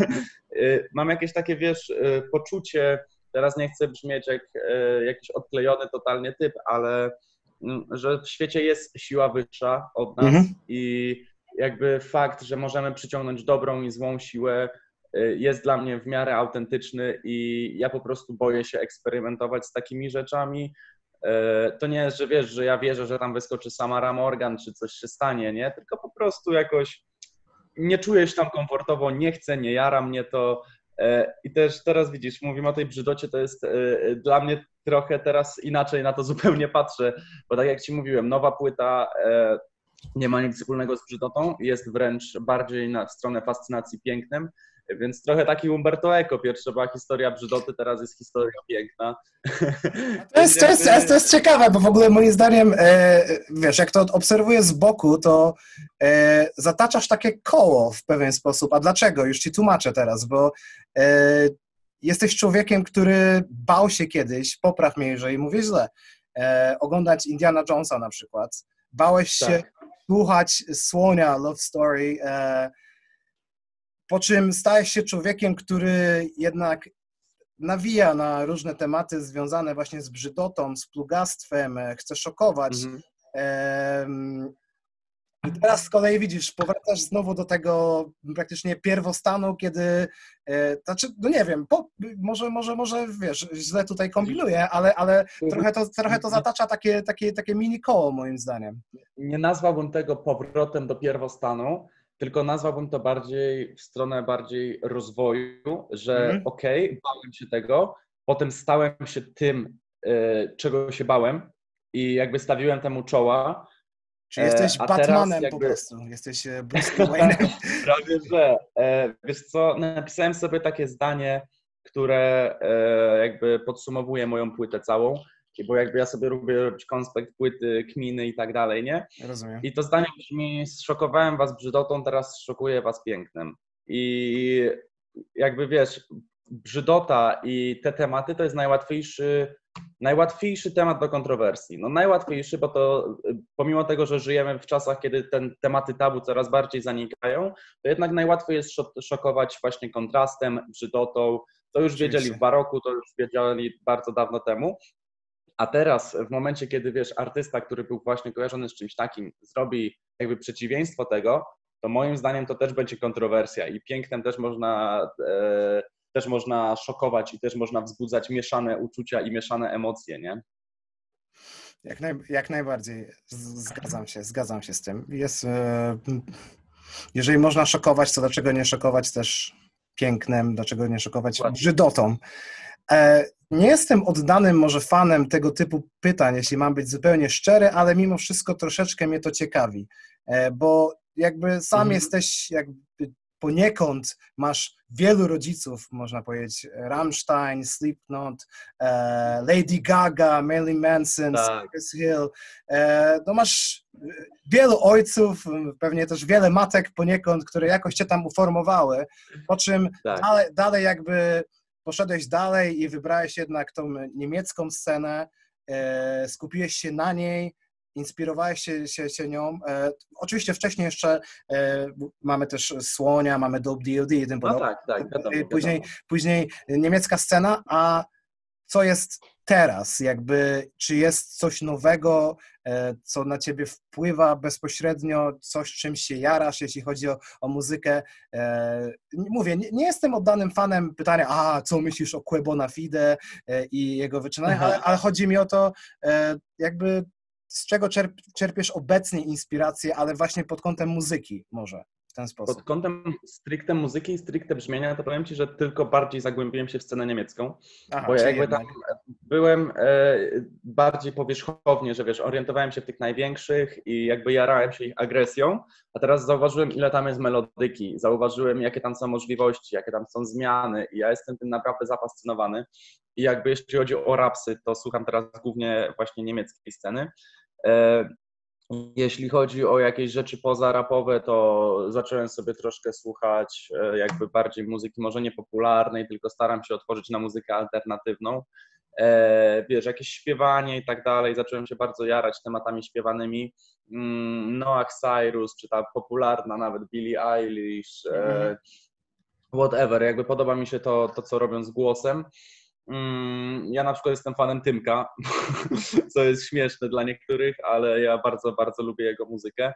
Speaker 2: Mam jakieś takie, wiesz, poczucie, teraz nie chcę brzmieć jak e, jakiś odklejony totalnie typ, ale m, że w świecie jest siła wyższa od nas mhm. i jakby fakt, że możemy przyciągnąć dobrą i złą siłę e, jest dla mnie w miarę autentyczny i ja po prostu boję się eksperymentować z takimi rzeczami. E, to nie jest, że wiesz, że ja wierzę, że tam wyskoczy Samara Morgan, czy coś się stanie, nie? Tylko po prostu jakoś nie czuję się tam komfortowo, nie chcę, nie jara mnie to. I też teraz widzisz, mówimy o tej brzydocie, to jest dla mnie trochę teraz inaczej na to zupełnie patrzę, bo tak jak ci mówiłem, nowa płyta nie ma nic wspólnego z brzydotą, jest wręcz bardziej na stronę fascynacji pięknem Więc trochę taki Umberto Eco. Pierwsza była historia brzydoty, teraz jest historia piękna.
Speaker 1: To jest, to jest, to jest, to jest ciekawe, bo w ogóle moim zdaniem, e, wiesz, jak to obserwuję z boku, to e, zataczasz takie koło w pewien sposób. A dlaczego? Już ci tłumaczę teraz, bo e, jesteś człowiekiem, który bał się kiedyś, popraw mnie, jeżeli mówię źle, e, oglądać Indiana Jonesa na przykład. Bałeś się
Speaker 2: Tak.
Speaker 1: słuchać Słonia, Love Story, e, po czym stajesz się człowiekiem, który jednak nawija na różne tematy związane właśnie z brzydotą, z plugastwem, chce szokować.
Speaker 2: Mhm.
Speaker 1: Em, I teraz z kolei widzisz, powracasz znowu do tego praktycznie pierwostanu, kiedy, e, znaczy, no nie wiem, po, może, może, może, wiesz, źle tutaj kombinuję, ale, ale trochę, to, trochę to zatacza takie, takie, takie mini koło moim zdaniem.
Speaker 2: Nie nazwałbym tego powrotem do pierwostanu, tylko nazwałbym to bardziej w stronę bardziej rozwoju, że
Speaker 1: Mhm.
Speaker 2: okej, okay, bałem się tego, potem stałem się tym, y, czego się bałem i jakby stawiłem temu czoła.
Speaker 1: Czy jesteś
Speaker 2: A
Speaker 1: Batmanem
Speaker 2: teraz jakby...
Speaker 1: po prostu, jesteś Bruce Wayne'em.
Speaker 2: Prawie że. E, wiesz co, napisałem sobie takie zdanie, które e, jakby podsumowuje moją płytę całą, bo jakby ja sobie lubię robić konspekt płyty, kminy i tak dalej, nie?
Speaker 1: Rozumiem.
Speaker 2: I to zdanie brzmi: zszokowałem was brzydotą, teraz szokuję was pięknem. I jakby wiesz, brzydota i te tematy to jest najłatwiejszy, najłatwiejszy temat do kontrowersji. No najłatwiejszy, bo to pomimo tego, że żyjemy w czasach, kiedy te tematy tabu coraz bardziej zanikają, to jednak najłatwiej jest szokować właśnie kontrastem, brzydotą. To już
Speaker 1: Oczywiście.
Speaker 2: wiedzieli w baroku, to już wiedzieli bardzo dawno temu. A teraz w momencie, kiedy wiesz, artysta, który był właśnie kojarzony z czymś takim, zrobi jakby przeciwieństwo tego, to moim zdaniem to też będzie kontrowersja i pięknem też można, e, też można szokować i też można wzbudzać mieszane uczucia i mieszane emocje, nie?
Speaker 1: Jak, naj, jak najbardziej. Zgadzam się, zgadzam się z tym. Jest, e, jeżeli można szokować, to dlaczego nie szokować też pięknem, dlaczego nie szokować brzydotą? E, nie jestem oddanym może fanem tego typu pytań, jeśli mam być zupełnie szczery, ale mimo wszystko troszeczkę mnie to ciekawi, e, bo jakby sam mhm. jesteś jakby poniekąd, masz wielu rodziców, można powiedzieć, Rammstein, Slipknot, e, Lady Gaga, Marilyn Manson,
Speaker 2: tak.
Speaker 1: Cypress Hill, e, no masz wielu ojców, pewnie też wiele matek poniekąd, które jakoś cię tam uformowały, po czym
Speaker 2: tak.
Speaker 1: dalej, dalej jakby poszedłeś dalej i wybrałeś jednak tą niemiecką scenę, e, skupiłeś się na niej, inspirowałeś się, się, się nią. E, oczywiście wcześniej jeszcze e, mamy też Słonia, mamy Dope D O D i tym
Speaker 2: No
Speaker 1: podobne.
Speaker 2: tak, tak, wiadomo,
Speaker 1: później,
Speaker 2: wiadomo.
Speaker 1: później niemiecka scena, a co jest teraz? Jakby, czy jest coś nowego, e, co na ciebie wpływa bezpośrednio, coś, czym się jarasz, jeśli chodzi o, o muzykę? E, mówię, nie, nie jestem oddanym fanem pytania, a co myślisz o Quebo na Fide e, i jego wyczynaniach, ale, ale chodzi mi o to, e, jakby z czego czerp, czerpiesz obecnie inspirację, ale właśnie pod kątem muzyki może w ten sposób.
Speaker 2: Pod kątem stricte muzyki i stricte brzmienia, to powiem ci, że tylko bardziej zagłębiłem się w scenę niemiecką, Aha, bo ja jakby jednak. tam byłem e, bardziej powierzchownie, że wiesz, orientowałem się w tych największych i jakby jarałem się ich agresją, a teraz zauważyłem, ile tam jest melodyki, zauważyłem, jakie tam są możliwości, jakie tam są zmiany i ja jestem tym naprawdę zafascynowany i jakby jeśli chodzi o rapsy, to słucham teraz głównie właśnie niemieckiej sceny. E, Jeśli chodzi o jakieś rzeczy pozarapowe, to zacząłem sobie troszkę słuchać jakby bardziej muzyki, może nie popularnej, tylko staram się otworzyć na muzykę alternatywną. Wiesz, jakieś śpiewanie i tak dalej, zacząłem się bardzo jarać tematami śpiewanymi. Noah Cyrus, czy ta popularna nawet Billie Eilish, mm. whatever, jakby podoba mi się to, to, co robią z głosem. Ja na przykład jestem fanem Tymka, co jest śmieszne dla niektórych, ale ja bardzo, bardzo lubię jego muzykę.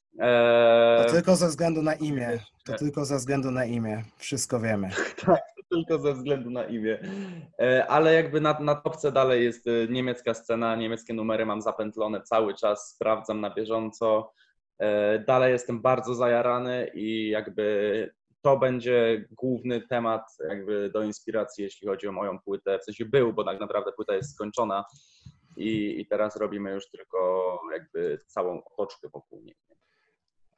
Speaker 1: To tylko ze względu na imię. To tylko ze względu na imię. Wszystko wiemy.
Speaker 2: Tak, to tylko ze względu na imię. Ale jakby na, na topce dalej jest niemiecka scena, niemieckie numery mam zapętlone cały czas, sprawdzam na bieżąco. Dalej jestem bardzo zajarany i jakby to będzie główny temat jakby do inspiracji, jeśli chodzi o moją płytę. W sensie był, bo tak naprawdę płyta jest skończona i, i teraz robimy już tylko jakby całą otoczkę wokół niej.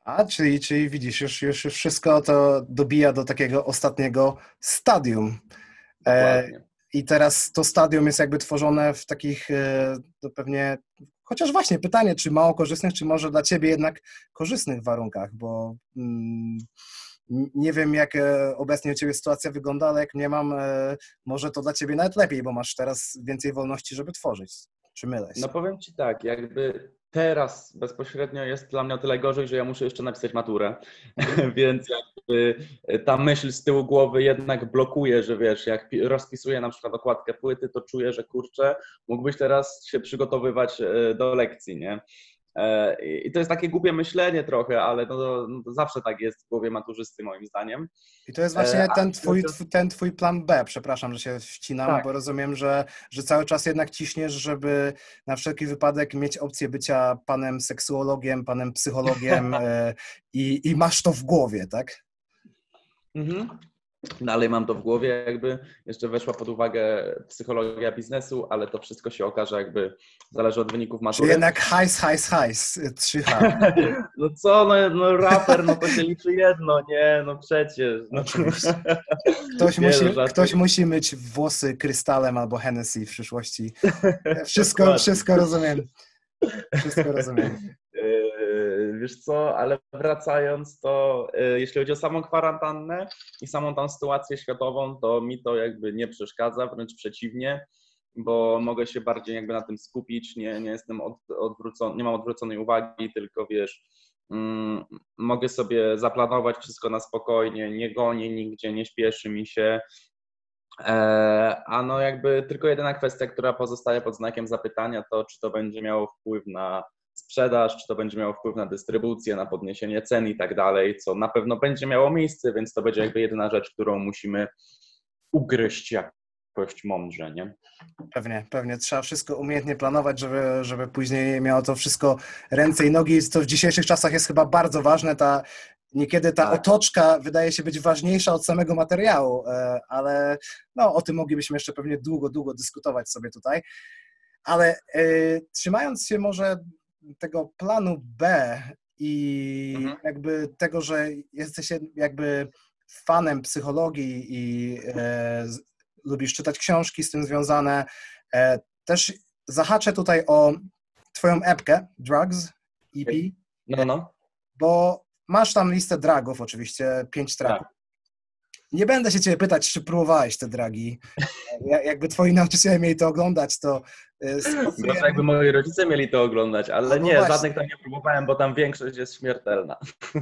Speaker 1: A, czyli, czyli widzisz, już, już, już wszystko to dobija do takiego ostatniego stadium. E,
Speaker 2: Dokładnie.
Speaker 1: I teraz to stadium jest jakby tworzone w takich, e, to pewnie, chociaż właśnie pytanie, czy mało korzystnych, czy może dla ciebie jednak korzystnych warunkach, bo mm, nie wiem, jak e, obecnie u ciebie sytuacja wygląda, ale jak nie mam, e, może to dla ciebie nawet lepiej, bo masz teraz więcej wolności, żeby tworzyć. Czy mylę
Speaker 2: No
Speaker 1: się?
Speaker 2: powiem Ci tak, jakby teraz bezpośrednio jest dla mnie o tyle gorzej, że ja muszę jeszcze napisać maturę,
Speaker 1: Mhm.
Speaker 2: więc jakby ta myśl z tyłu głowy jednak blokuje, że wiesz, jak pi- rozpisuję na przykład okładkę płyty, to czuję, że kurczę, mógłbyś teraz się przygotowywać e, do lekcji, nie? E, I to jest takie głupie myślenie trochę, ale no, no to zawsze tak jest w głowie maturzysty moim zdaniem.
Speaker 1: I to jest
Speaker 2: E,
Speaker 1: właśnie
Speaker 2: A
Speaker 1: ten
Speaker 2: jeśli chodzi
Speaker 1: twój,
Speaker 2: o...
Speaker 1: tw- ten twój plan B, przepraszam, że się wcinam,
Speaker 2: Tak.
Speaker 1: bo rozumiem, że, że cały czas jednak ciśniesz, żeby na wszelki wypadek mieć opcję bycia panem seksuologiem, panem psychologiem e, i, i masz to w głowie, tak?
Speaker 2: Mhm. Dalej mam to w głowie, jakby jeszcze weszła pod uwagę psychologia biznesu, ale to wszystko się okaże, jakby zależy od wyników
Speaker 1: Czy
Speaker 2: matury.
Speaker 1: jednak hajs, hajs, hajs, trzy H.
Speaker 2: No co, no, no raper, no to się liczy jedno, nie, no przecież. No.
Speaker 1: Oczywiście. Ktoś
Speaker 2: Nie
Speaker 1: musi,
Speaker 2: no, żartuję.
Speaker 1: ktoś musi myć włosy krystalem albo Hennessy w przyszłości. Wszystko,
Speaker 2: Dokładnie.
Speaker 1: wszystko rozumiem. Wszystko rozumiem.
Speaker 2: Yy, Wiesz co, ale wracając, to yy, jeśli chodzi o samą kwarantannę i samą tą sytuację światową, to mi to jakby nie przeszkadza, wręcz przeciwnie, bo mogę się bardziej jakby na tym skupić, nie, nie jestem od, odwrócony, nie mam odwróconej uwagi, tylko wiesz, mm, mogę sobie zaplanować wszystko na spokojnie, nie gonię nigdzie, nie śpieszy mi się. E, A no jakby tylko jedyna kwestia, która pozostaje pod znakiem zapytania, to czy to będzie miało wpływ na sprzedaż, czy to będzie miało wpływ na dystrybucję, na podniesienie cen i tak dalej, co na pewno będzie miało miejsce, więc to będzie jakby jedyna rzecz, którą musimy ugryźć jakoś mądrze, nie?
Speaker 1: Pewnie, pewnie. Trzeba wszystko umiejętnie planować, żeby, żeby później miało to wszystko ręce i nogi, co w dzisiejszych czasach jest chyba bardzo ważne. Ta, niekiedy ta
Speaker 2: Tak.
Speaker 1: otoczka wydaje się być ważniejsza od samego materiału, e, ale no, o tym moglibyśmy jeszcze pewnie długo, długo dyskutować sobie tutaj. Ale e, trzymając się może tego planu B i
Speaker 2: Mhm.
Speaker 1: jakby tego, że jesteś jakby fanem psychologii i e, z, lubisz czytać książki z tym związane, e, też zahaczę tutaj o twoją epkę Drugs E P,
Speaker 2: No, no.
Speaker 1: bo masz tam listę dragów oczywiście, pięć traków.
Speaker 2: Tak.
Speaker 1: Nie będę się ciebie pytać, czy próbowałeś te dragi. Ja- Jakby twoi nauczyciele mieli to oglądać, to e,
Speaker 2: Gorzej
Speaker 1: stosujemy...
Speaker 2: jakby moi rodzice mieli to oglądać, ale
Speaker 1: Albo
Speaker 2: nie,
Speaker 1: właśnie.
Speaker 2: żadnych tam nie próbowałem, bo tam większość jest śmiertelna.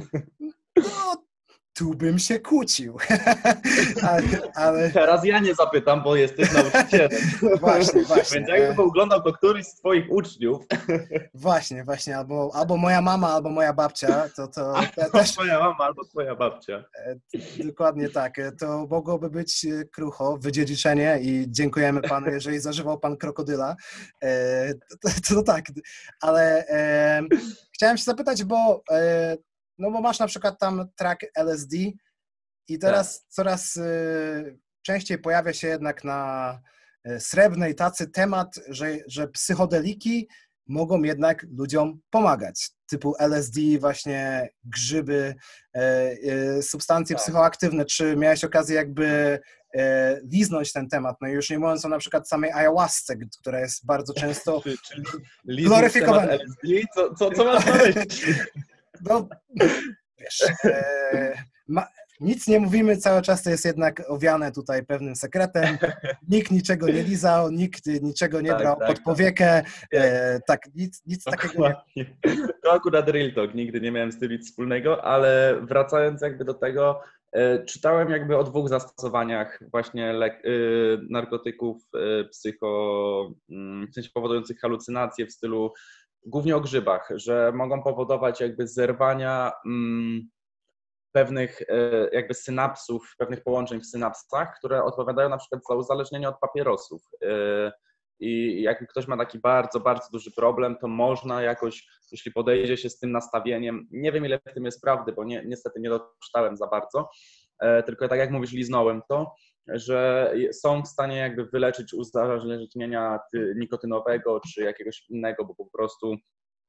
Speaker 1: No, tu bym się kłócił. ale, ale
Speaker 2: Teraz ja nie zapytam, bo jesteś nauczycielem.
Speaker 1: właśnie, właśnie.
Speaker 2: Więc jakby to oglądał to któryś z twoich uczniów,
Speaker 1: Właśnie, właśnie, albo, albo moja mama, albo moja babcia, to, to te,
Speaker 2: albo
Speaker 1: też
Speaker 2: twoja mama, albo twoja babcia.
Speaker 1: e, dokładnie tak, e, to mogłoby być e, krucho, wydziedziczenie i dziękujemy panu, jeżeli zażywał pan krokodyla, e, to, to, to tak, ale e, chciałem się zapytać, bo, e, no bo masz na przykład tam track L S D i teraz coraz e, częściej pojawia się jednak na e, srebrnej tacy temat, że, że psychodeliki mogą jednak ludziom pomagać, typu L S D, właśnie grzyby, e, e, substancje
Speaker 2: Tak.
Speaker 1: psychoaktywne. Czy miałeś okazję jakby e, liznąć ten temat? No i już nie mówiąc o na przykład samej ayahuasce, która jest bardzo często
Speaker 2: Czy, czy
Speaker 1: gloryfikowana.
Speaker 2: L S D? Co, co, co masz na myśli?
Speaker 1: No, wiesz, e, ma, nic nie mówimy, cały czas to jest jednak owiane tutaj pewnym sekretem. Nikt niczego nie lizał, nikt niczego nie
Speaker 2: Tak,
Speaker 1: brał
Speaker 2: tak,
Speaker 1: pod
Speaker 2: tak.
Speaker 1: powiekę. E, tak, nic, nic takiego nie...
Speaker 2: Dokładnie. To akurat real talk, nigdy nie miałem z tym nic wspólnego, ale wracając jakby do tego, e, czytałem jakby o dwóch zastosowaniach właśnie lek, e, narkotyków e, psycho, mm, w sensie powodujących halucynacje w stylu, głównie o grzybach, że mogą powodować jakby zerwania mm, pewnych e, jakby synapsów, pewnych połączeń w synapsach, które odpowiadają na przykład za uzależnienie od papierosów. E, I jak ktoś ma taki bardzo, bardzo duży problem, to można jakoś, jeśli podejdzie się z tym nastawieniem, nie wiem ile w tym jest prawdy, bo nie, niestety nie doczytałem za bardzo, e, tylko tak jak mówisz, liznąłem to, że są w stanie jakby wyleczyć uzależnienia ty- nikotynowego czy jakiegoś innego, bo po prostu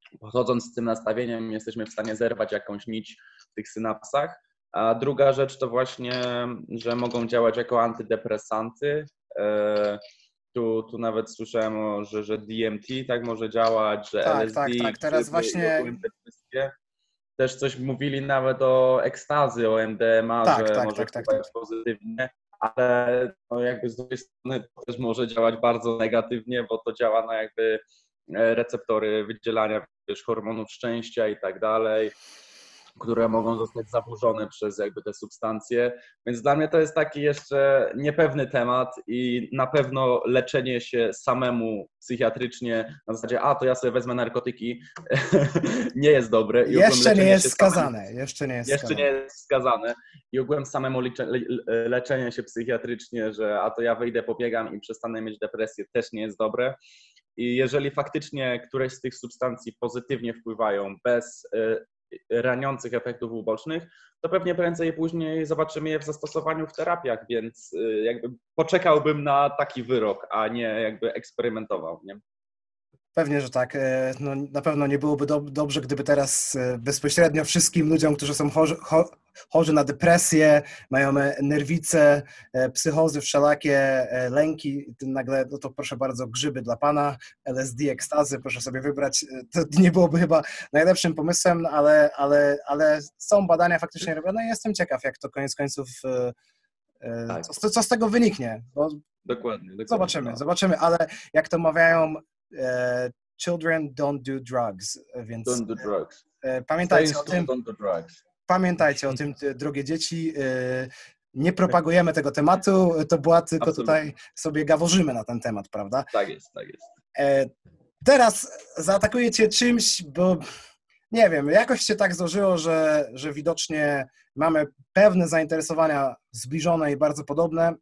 Speaker 2: podchodząc z tym nastawieniem jesteśmy w stanie zerwać jakąś nić w tych synapsach. A druga rzecz to właśnie, że mogą działać jako antydepresanty. Tu, tu nawet słyszałem, o, że, że D M T tak może działać, że
Speaker 1: Tak,
Speaker 2: L S D,
Speaker 1: tak, tak. Teraz
Speaker 2: grzyby i
Speaker 1: właśnie...
Speaker 2: ogólnie te wszystkie. Też coś mówili nawet o ekstazy, o M D M A,
Speaker 1: Tak,
Speaker 2: że
Speaker 1: tak,
Speaker 2: może
Speaker 1: tak, tak,
Speaker 2: wpływać
Speaker 1: tak.
Speaker 2: pozytywnie, ale no jakby z drugiej strony to też może działać bardzo negatywnie, bo to działa na jakby receptory wydzielania wiesz, hormonów szczęścia i tak dalej, które mogą zostać zaburzone przez jakby te substancje, więc dla mnie to jest taki jeszcze niepewny temat i na pewno leczenie się samemu psychiatrycznie na zasadzie, a to ja sobie wezmę narkotyki, nie jest dobre. I
Speaker 1: Jeszcze nie jest
Speaker 2: się
Speaker 1: skazane,
Speaker 2: samemu,
Speaker 1: jeszcze nie jest
Speaker 2: jeszcze
Speaker 1: skazane.
Speaker 2: nie jest wskazane i ogółem samemu lecze, le, leczenie się psychiatrycznie, że a to ja wyjdę, pobiegam i przestanę mieć depresję, też nie jest dobre. I jeżeli faktycznie któreś z tych substancji pozytywnie wpływają bez raniących efektów ubocznych, to pewnie prędzej później zobaczymy je w zastosowaniu w terapiach, więc jakby poczekałbym na taki wyrok, a nie jakby eksperymentował, nie?
Speaker 1: Pewnie, że tak. No, na pewno nie byłoby do, dobrze, gdyby teraz bezpośrednio wszystkim ludziom, którzy są chorzy, cho, chorzy na depresję, mają nerwice, psychozy wszelakie, lęki, nagle, no to proszę bardzo, grzyby dla Pana, L S D, ekstazy, proszę sobie wybrać. To nie byłoby chyba najlepszym pomysłem, ale, ale, ale są badania faktycznie robione i jestem ciekaw, jak to koniec końców,
Speaker 2: Tak.
Speaker 1: co, co z tego wyniknie. Bo
Speaker 2: dokładnie, dokładnie.
Speaker 1: Zobaczymy,
Speaker 2: no.
Speaker 1: zobaczymy, ale jak to mawiają, children don't do drugs, więc
Speaker 2: don't do drugs.
Speaker 1: Pamiętajcie o tym,
Speaker 2: don't do drugs.
Speaker 1: Pamiętajcie o tym, drogie dzieci, nie propagujemy tego tematu, to była tylko
Speaker 2: Absolutnie.
Speaker 1: Tutaj sobie gaworzymy na ten temat, prawda?
Speaker 2: Tak jest, tak jest.
Speaker 1: Teraz zaatakuję Cię czymś, bo nie wiem, jakoś się tak złożyło, że, że widocznie mamy pewne zainteresowania zbliżone i bardzo podobne.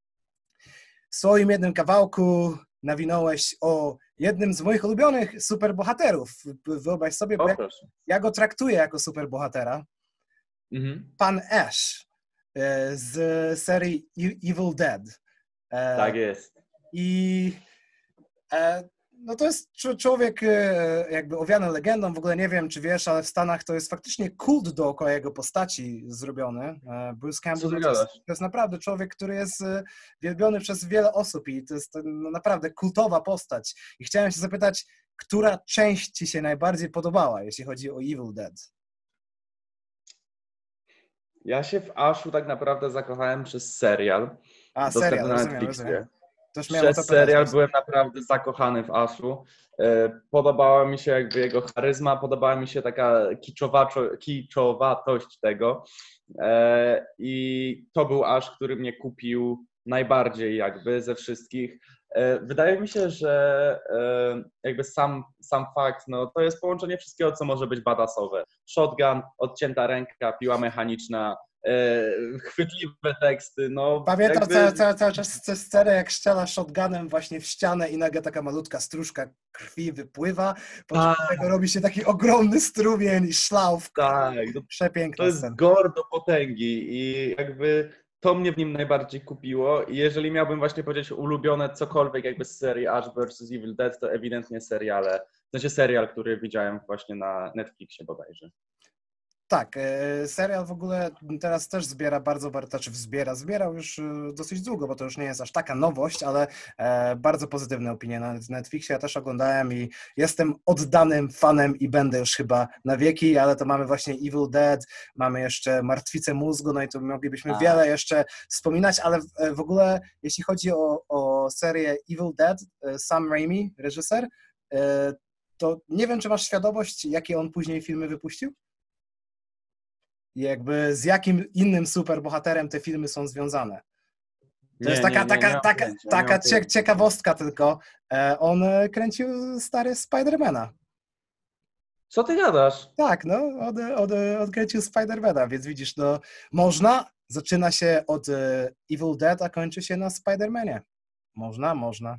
Speaker 1: W swoim jednym kawałku nawinąłeś o jednym z moich ulubionych superbohaterów. Wyobraź sobie, bo
Speaker 2: O,
Speaker 1: ja,
Speaker 2: proszę.
Speaker 1: ja go traktuję jako superbohatera.
Speaker 2: Mhm.
Speaker 1: Pan Ash z serii Evil Dead.
Speaker 2: Tak jest.
Speaker 1: I no to jest człowiek jakby owiany legendą, w ogóle nie wiem, czy wiesz, ale w Stanach to jest faktycznie kult dookoła jego postaci zrobiony. Bruce Campbell no to, jest, to jest naprawdę człowiek, który jest wielbiony przez wiele osób i to jest no naprawdę kultowa postać. I chciałem się zapytać, która część Ci się najbardziej podobała, jeśli chodzi o Evil Dead?
Speaker 2: Ja się w Ashu tak naprawdę zakochałem przez serial.
Speaker 1: A, serial, rozumiem, rozumiem.
Speaker 2: Przez serial pytać, byłem naprawdę zakochany w Ashu. Podobała mi się jakby jego charyzma, podobała mi się taka kiczowatość tego. I to był Ash, który mnie kupił najbardziej jakby ze wszystkich. Wydaje mi się, że jakby sam, sam fakt, no to jest połączenie wszystkiego, co może być badassowe. Shotgun, odcięta ręka, piła mechaniczna, chwytliwe teksty, no.
Speaker 1: Pamiętam
Speaker 2: jakby...
Speaker 1: cały, cały, cały czas scenę, jak strzela shotgunem właśnie w ścianę i nagle taka malutka stróżka krwi wypływa, po czym tego robi się taki ogromny strumień i szlauf.
Speaker 2: Tak,
Speaker 1: przepiękna
Speaker 2: to jest
Speaker 1: scena.
Speaker 2: gore do potęgi i jakby to mnie w nim najbardziej kupiło i jeżeli miałbym właśnie powiedzieć ulubione cokolwiek jakby z serii Ash versus. Evil Dead, to ewidentnie seriale, w sensie serial, który widziałem właśnie na Netflixie bodajże.
Speaker 1: Tak, serial w ogóle teraz też zbiera bardzo, bardzo, znaczy zbiera, zbierał już dosyć długo, bo to już nie jest aż taka nowość, ale bardzo pozytywne opinie na Netflixie. Ja też oglądałem i jestem oddanym fanem i będę już chyba na wieki, ale to mamy właśnie Evil Dead, mamy jeszcze Martwicę mózgu, no i tu moglibyśmy A. wiele jeszcze wspominać, ale w ogóle jeśli chodzi o, o serię Evil Dead, Sam Raimi, reżyser, to nie wiem, czy masz świadomość, jakie on później filmy wypuścił? I jakby z jakim innym superbohaterem te filmy są związane. To
Speaker 2: nie,
Speaker 1: jest taka,
Speaker 2: nie, nie,
Speaker 1: taka,
Speaker 2: nie
Speaker 1: taka,
Speaker 2: pojęcia,
Speaker 1: taka cie, ciekawostka tylko. On kręcił stary Spidermana.
Speaker 2: Co ty gadasz?
Speaker 1: Tak, no, od, od, odkręcił Spidermana, więc widzisz, no, można, zaczyna się od Evil Dead, a kończy się na Spidermanie. Można, można.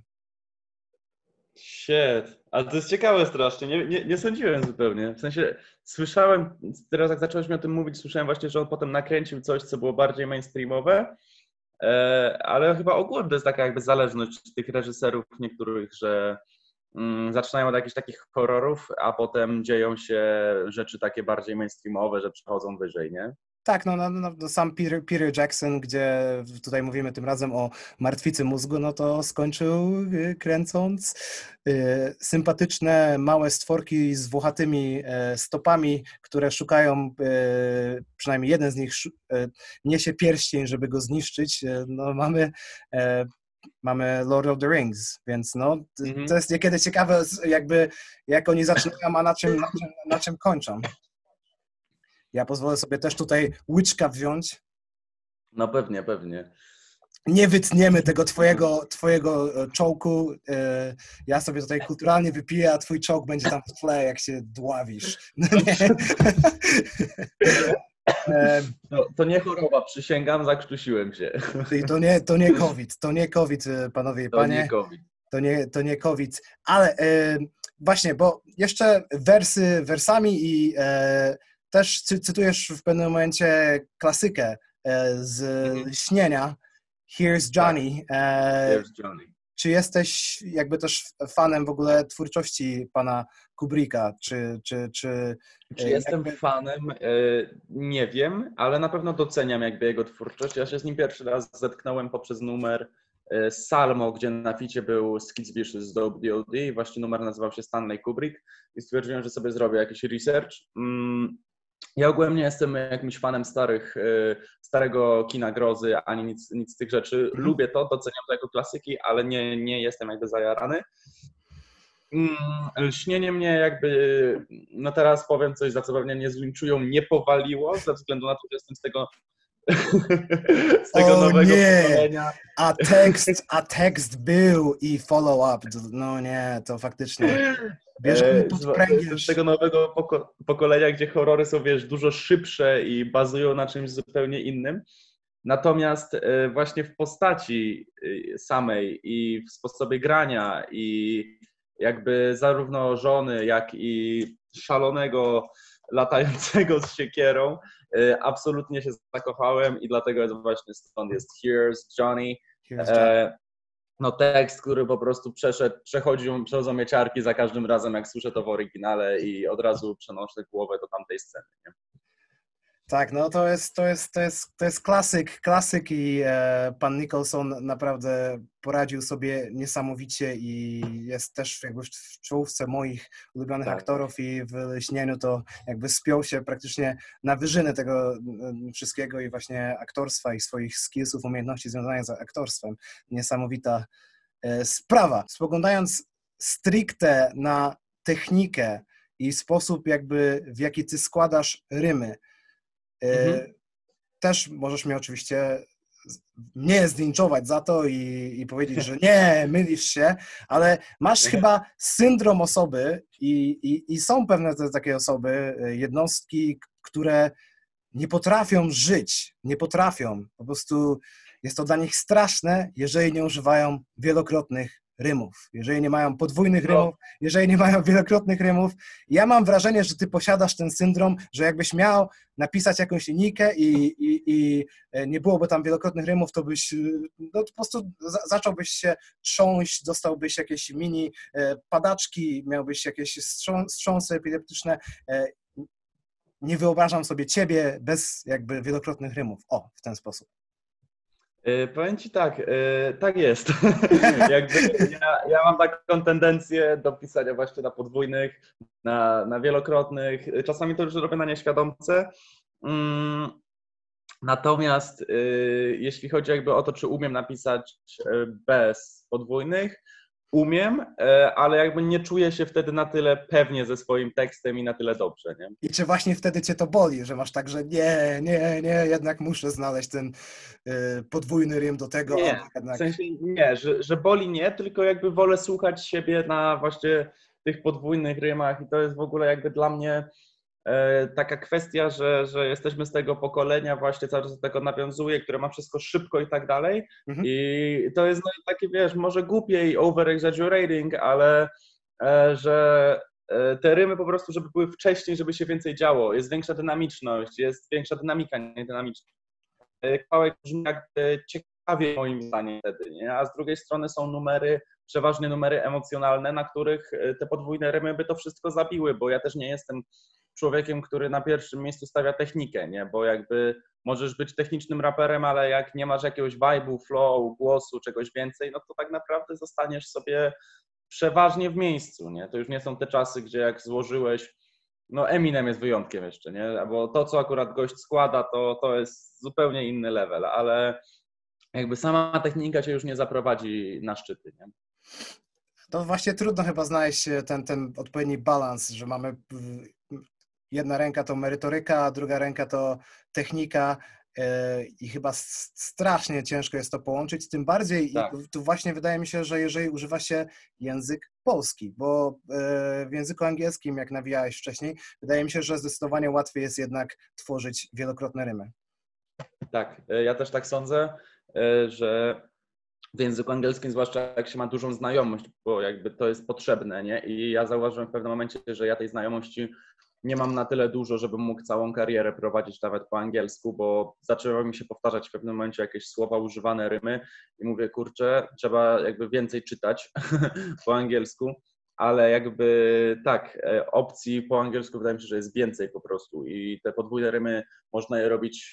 Speaker 2: Shit, ale to jest ciekawe strasznie, nie, nie, nie sądziłem zupełnie, w sensie słyszałem, teraz jak zacząłeś mi o tym mówić, słyszałem właśnie, że on potem nakręcił coś, co było bardziej mainstreamowe, ale chyba ogólnie to jest taka jakby zależność tych reżyserów niektórych, że mm, zaczynają od jakichś takich horrorów, a potem dzieją się rzeczy takie bardziej mainstreamowe, że przechodzą wyżej, nie?
Speaker 1: Tak, no, no, no no, sam Peter, Peter Jackson, gdzie tutaj mówimy tym razem o martwicy mózgu, no to skończył y, kręcąc y, sympatyczne, małe stworki z włochatymi e, stopami, które szukają, y, przynajmniej jeden z nich szu- y, niesie pierścień, żeby go zniszczyć. Y, no mamy e, mamy Lord of the Rings, więc no, t-
Speaker 2: Mhm.
Speaker 1: to jest niekiedy ciekawe, z- jakby jak oni zaczynają, a na czym, na czym, na czym kończą. Ja pozwolę sobie też tutaj łyczka wziąć.
Speaker 2: No pewnie, pewnie.
Speaker 1: Nie wytniemy tego twojego, twojego e, czołku. E, Ja sobie tutaj kulturalnie wypiję, a twój czołg będzie tam w tle, jak się dławisz. No nie. E,
Speaker 2: To, to nie choroba, przysięgam, zakrztusiłem się.
Speaker 1: I to nie, to nie COVID, to nie COVID, e, panowie i
Speaker 2: To
Speaker 1: panie.
Speaker 2: nie COVID.
Speaker 1: To nie, to nie COVID, ale e, właśnie, bo jeszcze wersy wersami i e, też cy, cytujesz w pewnym momencie klasykę e, z
Speaker 2: Mhm.
Speaker 1: Śnienia, Here's Johnny. E,
Speaker 2: Here's Johnny.
Speaker 1: czy jesteś jakby też fanem w ogóle twórczości pana Kubricka, czy... czy, czy
Speaker 2: Czy
Speaker 1: e,
Speaker 2: jestem
Speaker 1: jakby...
Speaker 2: fanem? E, Nie wiem, ale na pewno doceniam jakby jego twórczość. Ja się z nim pierwszy raz zetknąłem poprzez numer e, Salmo, gdzie na ficie był Skids Vicious z Dope D O D i właśnie numer nazywał się Stanley Kubrick i stwierdziłem, że sobie zrobię jakiś research. Mm, Ja ogólnie jestem jakimś fanem starych, e, starego kina grozy, ani nic, nic z tych rzeczy.
Speaker 1: Mhm.
Speaker 2: Lubię to, doceniam to jako klasyki, ale nie, nie jestem jakby zajarany. Mm, Lśnienie mnie jakby, no teraz powiem coś, za co pewnie nie zlinczują, nie powaliło, ze względu na to, że jestem z tego, z tego
Speaker 1: O
Speaker 2: nowego
Speaker 1: nie!
Speaker 2: pokolenia.
Speaker 1: A tekst, a tekst był i follow-up. No nie, to faktycznie. Bierzemy
Speaker 2: E,
Speaker 1: pod
Speaker 2: z- Jestem z
Speaker 1: pręgierz.
Speaker 2: tego nowego poko- pokolenia, gdzie horrory są, wiesz, dużo szybsze i bazują na czymś zupełnie innym. Natomiast e, właśnie w postaci e, samej i w sposobie grania i jakby zarówno żony, jak i szalonego latającego z siekierą, e, absolutnie się zakochałem i dlatego jest właśnie stąd jest Here's Johnny.
Speaker 1: Here's Johnny.
Speaker 2: E, No tekst, który po prostu przeszedł, przechodził, przechodzą mnie ciarki za każdym razem, jak słyszę to w oryginale i od razu przenoszę głowę do tamtej sceny. Nie?
Speaker 1: Tak, no to jest, to jest, to jest, to jest klasyk, klasyk i e, pan Nicholson naprawdę poradził sobie niesamowicie i jest też jakby w, w czołówce moich ulubionych
Speaker 2: Tak.
Speaker 1: aktorów i w Lśnieniu to jakby spiął się praktycznie na wyżyny tego m, wszystkiego i właśnie aktorstwa i swoich skillsów, umiejętności związanych z aktorstwem. Niesamowita e, sprawa. Spoglądając stricte na technikę i sposób jakby w jaki ty składasz rymy,
Speaker 2: Mhm.
Speaker 1: też możesz mnie oczywiście nie zlinczować za to i, i powiedzieć, że nie, mylisz się, ale masz chyba syndrom osoby i, i, i są pewne te, takie osoby, jednostki, które nie potrafią żyć, nie potrafią. Po prostu jest to dla nich straszne, jeżeli nie używają wielokrotnych rymów, jeżeli nie mają podwójnych
Speaker 2: No.
Speaker 1: rymów, jeżeli nie mają wielokrotnych rymów. Ja mam wrażenie, że ty posiadasz ten syndrom, że jakbyś miał napisać jakąś linijkę i, i, i nie byłoby tam wielokrotnych rymów, to byś no, po prostu za, zacząłbyś się trząść, dostałbyś jakieś mini e, padaczki, miałbyś jakieś strząs, strząsy epileptyczne. E, nie wyobrażam sobie ciebie bez jakby wielokrotnych rymów. O, w ten sposób.
Speaker 2: Yy, powiem ci tak, yy, tak jest. Jakby ja, ja mam taką tendencję do pisania właśnie na podwójnych, na, na wielokrotnych. Czasami to już robię na nieświadomce. Mm, natomiast yy, jeśli chodzi jakby o to, czy umiem napisać bez podwójnych, umiem, ale jakby nie czuję się wtedy na tyle pewnie ze swoim tekstem i na tyle dobrze, nie?
Speaker 1: I czy właśnie wtedy cię to boli, że masz tak, że nie, nie, nie, jednak muszę znaleźć ten y, podwójny rym do tego,
Speaker 2: Nie,
Speaker 1: albo jednak...
Speaker 2: w sensie nie, że, że boli nie, tylko jakby wolę słuchać siebie na właśnie tych podwójnych rymach i to jest w ogóle jakby dla mnie e, taka kwestia, że, że jesteśmy z tego pokolenia, właśnie cały czas do tego nawiązuje, które ma wszystko szybko i tak dalej
Speaker 1: Mhm.
Speaker 2: i to jest no, takie, wiesz, może głupie i over-exaggerating, ale e, że e, te rymy po prostu, żeby były wcześniej, żeby się więcej działo, jest większa dynamiczność, jest większa dynamika, nie dynamiczność. Kawałek brzmi jak ciekawy ciekawie moim zdaniem wtedy, nie? A z drugiej strony są numery, przeważnie numery emocjonalne, na których te podwójne rymy by to wszystko zabiły, bo ja też nie jestem człowiekiem, który na pierwszym miejscu stawia technikę, nie? Bo jakby możesz być technicznym raperem, ale jak nie masz jakiegoś vibe'u, flow, głosu, czegoś więcej, no to tak naprawdę zostaniesz sobie przeważnie w miejscu, nie? To już nie są te czasy, gdzie jak złożyłeś, no Eminem jest wyjątkiem jeszcze, nie? Bo to, co akurat gość składa, to, to jest zupełnie inny level, ale jakby sama technika cię już nie zaprowadzi na szczyty, nie?
Speaker 1: To właśnie trudno chyba znaleźć ten, ten odpowiedni balans, że mamy jedna ręka to merytoryka, a druga ręka to technika i chyba strasznie ciężko jest to połączyć, tym bardziej tak. I tu właśnie wydaje mi się, że jeżeli używa się język polski, bo w języku angielskim, jak nawijałeś wcześniej, wydaje mi się, że zdecydowanie łatwiej jest jednak tworzyć wielokrotne rymy.
Speaker 2: Tak, ja też tak sądzę, że w języku angielskim, zwłaszcza jak się ma dużą znajomość, bo jakby to jest potrzebne, nie? I ja zauważyłem w pewnym momencie, że ja tej znajomości nie mam na tyle dużo, żebym mógł całą karierę prowadzić nawet po angielsku, bo zaczęło mi się powtarzać w pewnym momencie jakieś słowa, używane rymy i mówię, kurczę, trzeba jakby więcej czytać po angielsku, ale jakby tak, opcji po angielsku wydaje mi się, że jest więcej po prostu i te podwójne rymy można je robić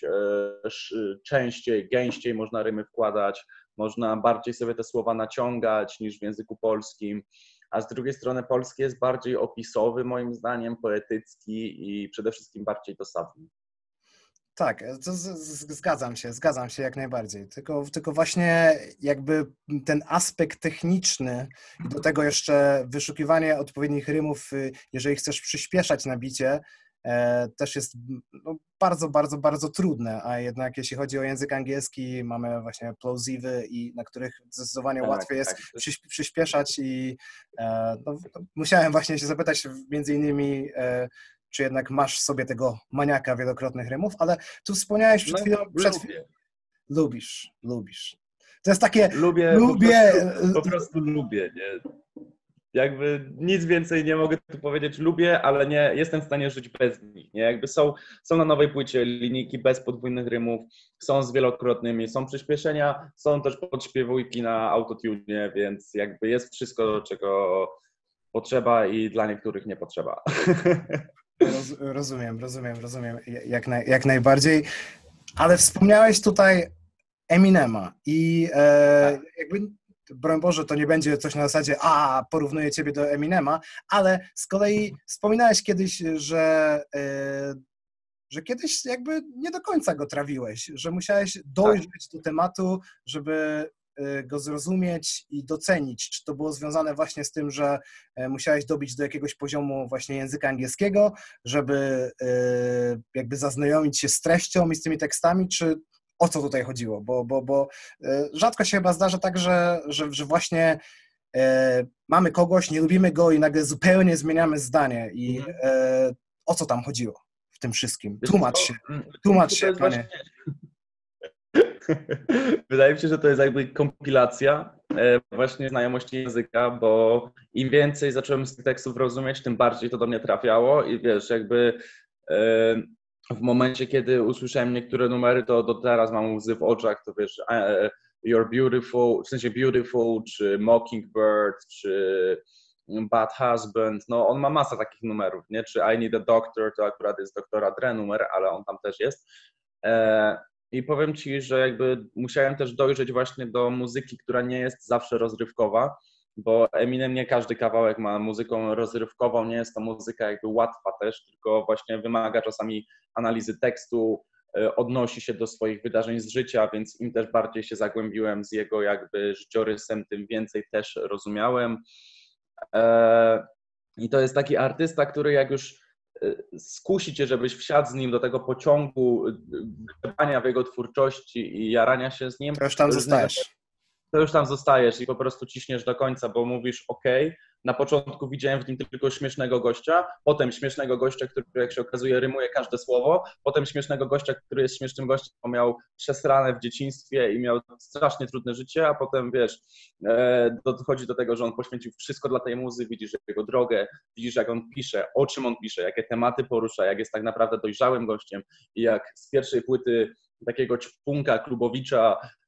Speaker 2: częściej, gęściej, można rymy wkładać, można bardziej sobie te słowa naciągać niż w języku polskim, a z drugiej strony polski jest bardziej opisowy moim zdaniem, poetycki i przede wszystkim bardziej dosadny.
Speaker 1: Tak, to z, z, zgadzam się, zgadzam się jak najbardziej. Tylko, tylko właśnie jakby ten aspekt techniczny i do tego jeszcze wyszukiwanie odpowiednich rymów, jeżeli chcesz przyspieszać na bicie, e, też jest no, bardzo, bardzo, bardzo trudne, a jednak jeśli chodzi o język angielski, mamy właśnie plosive i na których zdecydowanie tak, łatwiej jest tak. przyspieszać i e, no, musiałem właśnie się zapytać między innymi e, czy jednak masz sobie tego maniaka wielokrotnych rymów, ale tu wspomniałeś przed chwilą...
Speaker 2: No,
Speaker 1: przed...
Speaker 2: lubię.
Speaker 1: Lubisz, lubisz. To jest takie...
Speaker 2: Lubię,
Speaker 1: lubię...
Speaker 2: Po prostu, po prostu lubię, nie? Jakby nic więcej nie mogę tu powiedzieć, lubię, ale nie jestem w stanie żyć bez nich, nie? Jakby są, są na nowej płycie linijki bez podwójnych rymów, są z wielokrotnymi, są przyspieszenia, są też podśpiewujki na autotune, więc jakby jest wszystko, czego potrzeba i dla niektórych nie potrzeba.
Speaker 1: Roz, rozumiem, rozumiem, rozumiem, jak, naj, jak najbardziej, ale wspomniałeś tutaj Eminema i e, jakby, broń Boże, to nie będzie coś na zasadzie, a porównuję ciebie do Eminema, ale z kolei wspominałeś kiedyś, że, e, że kiedyś jakby nie do końca go trawiłeś, że musiałeś dojrzeć tak. do tematu, żeby go zrozumieć i docenić. Czy to było związane właśnie z tym, że musiałeś dobić do jakiegoś poziomu właśnie języka angielskiego, żeby jakby zaznajomić się z treścią i z tymi tekstami, czy o co tutaj chodziło? Bo, bo, bo rzadko się chyba zdarza tak, że, że, że właśnie mamy kogoś, nie lubimy go i nagle zupełnie zmieniamy zdanie i o co tam chodziło w tym wszystkim? Tłumacz się, tłumacz się, panie.
Speaker 2: Wydaje mi się, że to jest jakby kompilacja właśnie znajomości języka, bo im więcej zacząłem z tych tekstów rozumieć, tym bardziej to do mnie trafiało i wiesz, jakby w momencie, kiedy usłyszałem niektóre numery, to do teraz mam łzy w oczach, to wiesz, You're Beautiful, w sensie Beautiful, czy Mockingbird, czy Bad Husband, no on ma masę takich numerów, nie? Czy I Need a Doctor, to akurat jest doktora Dre numer, ale on tam też jest. I powiem ci, że jakby musiałem też dojrzeć właśnie do muzyki, która nie jest zawsze rozrywkowa, bo Eminem nie każdy kawałek ma muzyką rozrywkową, nie jest to muzyka jakby łatwa też, tylko właśnie wymaga czasami analizy tekstu, odnosi się do swoich wydarzeń z życia, więc im też bardziej się zagłębiłem z jego jakby życiorysem, tym więcej też rozumiałem. I to jest taki artysta, który jak już skusi cię, żebyś wsiadł z nim do tego pociągu grzebania w jego twórczości i jarania się z nim.
Speaker 1: To już tam zostajesz.
Speaker 2: To już tam zostajesz i po prostu ciśniesz do końca, bo mówisz ok, na początku widziałem w nim tylko śmiesznego gościa, potem śmiesznego gościa, który jak się okazuje rymuje każde słowo, potem śmiesznego gościa, który jest śmiesznym gościem, bo miał przesrane w dzieciństwie i miał strasznie trudne życie, a potem wiesz, e, dochodzi do tego, że on poświęcił wszystko dla tej muzy, widzisz jego drogę, widzisz jak on pisze, o czym on pisze, jakie tematy porusza, jak jest tak naprawdę dojrzałym gościem i jak z pierwszej płyty takiego ćpunka, klubowicza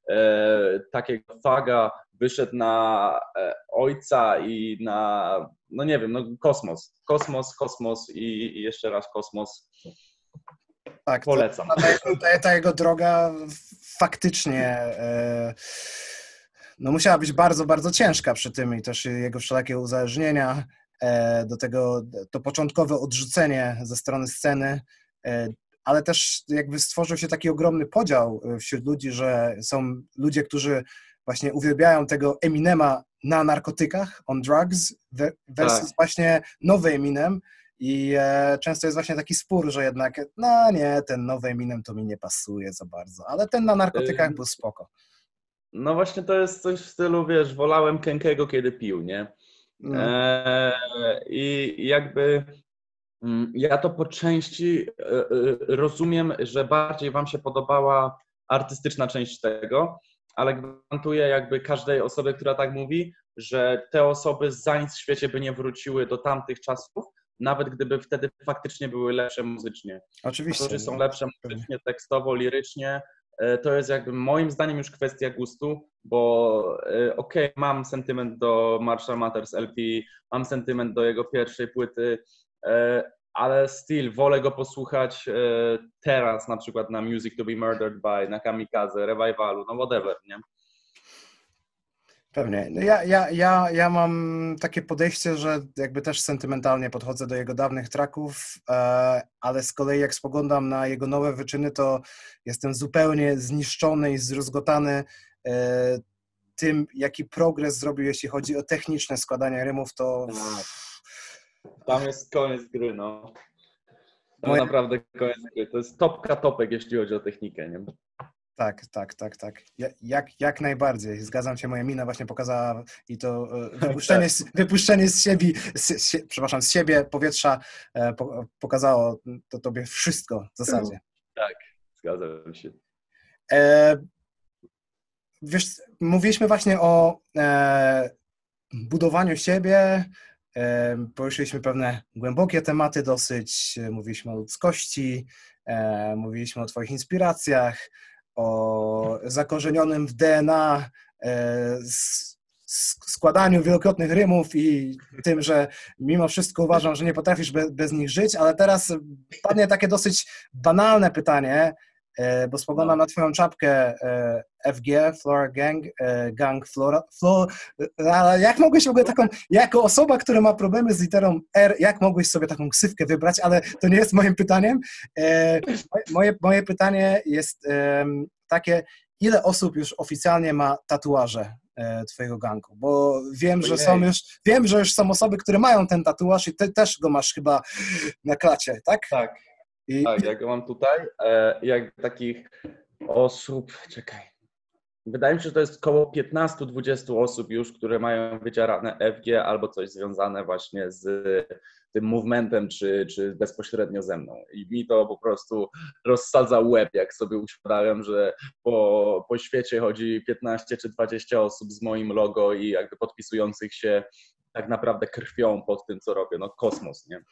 Speaker 2: e, takiego thuga wyszedł na e, ojca i na, no nie wiem, no kosmos, kosmos, kosmos i, i jeszcze raz kosmos.
Speaker 1: Tak,
Speaker 2: polecam.
Speaker 1: To, ta, jego, ta, ta jego droga faktycznie e, no musiała być bardzo, bardzo ciężka przy tym i też jego wszelakie uzależnienia, e, do tego to początkowe odrzucenie ze strony sceny, e, ale też jakby stworzył się taki ogromny podział wśród ludzi, że są ludzie, którzy właśnie uwielbiają tego Eminema na narkotykach, on drugs, versus tak. właśnie nowy Eminem. I e, często jest właśnie taki spór, że jednak, no nie, ten nowy Eminem to mi nie pasuje za bardzo, ale ten na narkotykach był spoko.
Speaker 2: No właśnie to jest coś w stylu, wiesz, wolałem Kenkego, kiedy pił, nie? Mm. E, I jakby ja to po części rozumiem, że bardziej wam się podobała artystyczna część tego, ale gwarantuję jakby każdej osobie, która tak mówi, że te osoby za nic w świecie by nie wróciły do tamtych czasów, nawet gdyby wtedy faktycznie były lepsze muzycznie.
Speaker 1: Oczywiście.
Speaker 2: Którzy są lepsze muzycznie, tekstowo, lirycznie, to jest jakby moim zdaniem już kwestia gustu, bo okej, okay, mam sentyment do Marshall Mathers L P, mam sentyment do jego pierwszej płyty, ale still wolę go posłuchać teraz na przykład na Music to be Murdered by, na Kamikaze, Revivalu, no whatever, nie?
Speaker 1: Pewnie. No ja, ja, ja, ja mam takie podejście, że jakby też sentymentalnie podchodzę do jego dawnych tracków, ale z kolei jak spoglądam na jego nowe wyczyny, to jestem zupełnie zniszczony i zdruzgotany tym, jaki progres zrobił, jeśli chodzi o techniczne składanie rymów, to...
Speaker 2: Tam jest koniec gry, no. To
Speaker 1: Moje...
Speaker 2: naprawdę koniec gry. To jest topka topek, jeśli chodzi o technikę, nie?
Speaker 1: Tak, tak, tak, tak. Jak, jak najbardziej. Zgadzam się, moja mina właśnie pokazała i to wypuszczenie, z, wypuszczenie z siebie, z, z, przepraszam, z siebie powietrza po, pokazało to tobie wszystko w zasadzie.
Speaker 2: Tak, zgadzam się.
Speaker 1: E, wiesz, mówiliśmy właśnie o e, budowaniu siebie, e, poruszyliśmy pewne głębokie tematy dosyć, mówiliśmy o ludzkości, e, mówiliśmy o twoich inspiracjach, o zakorzenionym w D N A e, składaniu wielokrotnych rymów i tym, że mimo wszystko uważam, że nie potrafisz be, bez nich żyć, ale teraz padnie takie dosyć banalne pytanie, e, bo spoglądam no. na twoją czapkę e, F G, Flora Gang, e, Gang Flora, Flora, ale jak mogłeś w ogóle taką, jako osoba, która ma problemy z literą R, jak mogłeś sobie taką ksywkę wybrać, ale to nie jest moim pytaniem. E, moje, moje pytanie jest e, takie, ile osób już oficjalnie ma tatuaże e, twojego gangu? Bo wiem, że są już, wiem, że już są osoby, które mają ten tatuaż i ty też go masz chyba na klacie, tak?
Speaker 2: Tak, I... tak, ja go mam tutaj. E, jak takich osób, czekaj, wydaje mi się, że to jest około piętnaście do dwudziestu osób już, które mają wydzierane F G albo coś związane właśnie z tym movementem, czy, czy bezpośrednio ze mną. I mi to po prostu rozsadza łeb, jak sobie uświadamiam, że po, po świecie chodzi piętnaście czy dwadzieścia osób z moim logo i jakby podpisujących się tak naprawdę krwią pod tym, co robię. No kosmos, nie?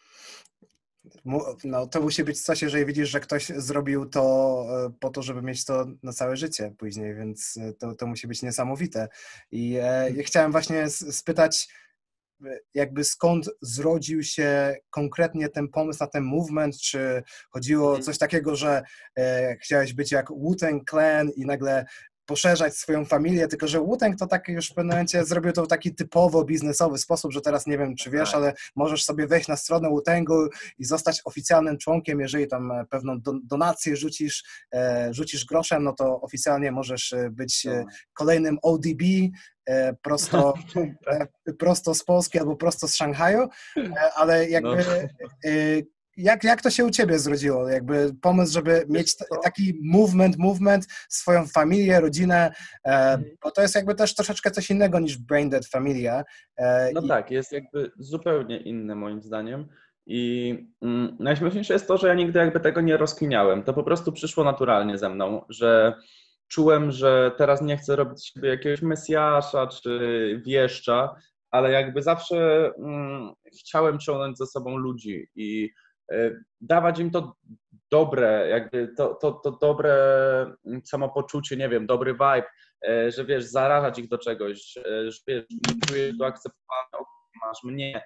Speaker 1: No to musi być coś, jeżeli widzisz, że ktoś zrobił to po to, żeby mieć to na całe życie później, więc to, to musi być niesamowite. I e, ja chciałem właśnie spytać, jakby skąd zrodził się konkretnie ten pomysł na ten movement, czy chodziło o coś takiego, że e, chciałeś być jak Wu-Tang Clan i nagle poszerzać swoją familię, tylko że Wu-Tang to tak już w pewnym momencie zrobił to w taki typowo biznesowy sposób, że teraz nie wiem, czy wiesz, ale możesz sobie wejść na stronę Wu-Tangu i zostać oficjalnym członkiem, jeżeli tam pewną donację rzucisz, e, rzucisz groszem, no to oficjalnie możesz być e, kolejnym O D B, e, prosto, e, prosto z Polski albo prosto z Szanghaju, e, ale jakby e, Jak, jak to się u ciebie zrodziło? Jakby pomysł, żeby mieć t- taki movement, movement, swoją familię, rodzinę, e, bo to jest jakby też troszeczkę coś innego niż Brain Dead Familia. E,
Speaker 2: no
Speaker 1: i...
Speaker 2: tak, jest jakby zupełnie inne moim zdaniem i mm, najśmieszniejsze jest to, że ja nigdy jakby tego nie rozkminiałem. To po prostu przyszło naturalnie ze mną, że czułem, że teraz nie chcę robić sobie jakiegoś mesjasza czy wieszcza, ale jakby zawsze mm, chciałem ciągnąć ze sobą ludzi i dawać im to dobre, jakby to, to, to dobre samopoczucie, nie wiem, dobry vibe, że wiesz, zarażać ich do czegoś, że wiesz, nie czujesz tu akceptowania, masz mnie.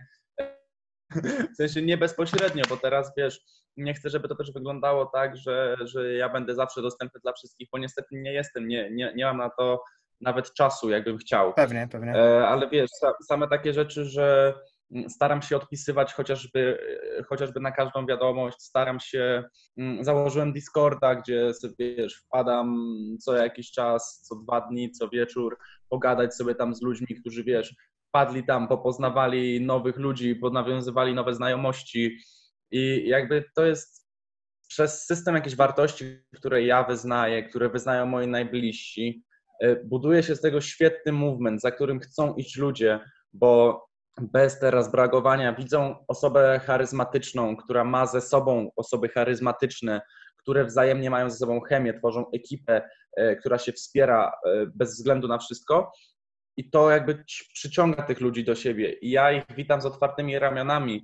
Speaker 2: W sensie nie bezpośrednio, bo teraz wiesz, nie chcę, żeby to też wyglądało tak, że, że ja będę zawsze dostępny dla wszystkich, bo niestety nie jestem, nie, nie, nie mam na to nawet czasu, jakbym chciał.
Speaker 1: Pewnie, pewnie.
Speaker 2: Ale wiesz, same takie rzeczy, że staram się odpisywać chociażby, chociażby na każdą wiadomość, staram się, założyłem Discorda, gdzie sobie, wiesz, wpadam co jakiś czas, co dwa dni, co wieczór, pogadać sobie tam z ludźmi, którzy, wiesz, wpadli tam, popoznawali nowych ludzi, ponawiązywali nowe znajomości i jakby to jest przez system jakichś wartości, które ja wyznaję, które wyznają moi najbliżsi, buduje się z tego świetny movement, za którym chcą iść ludzie, bo bez teraz brakowania widzą osobę charyzmatyczną, która ma ze sobą osoby charyzmatyczne, które wzajemnie mają ze sobą chemię, tworzą ekipę, która się wspiera bez względu na wszystko. I to jakby przyciąga tych ludzi do siebie. I ja ich witam z otwartymi ramionami,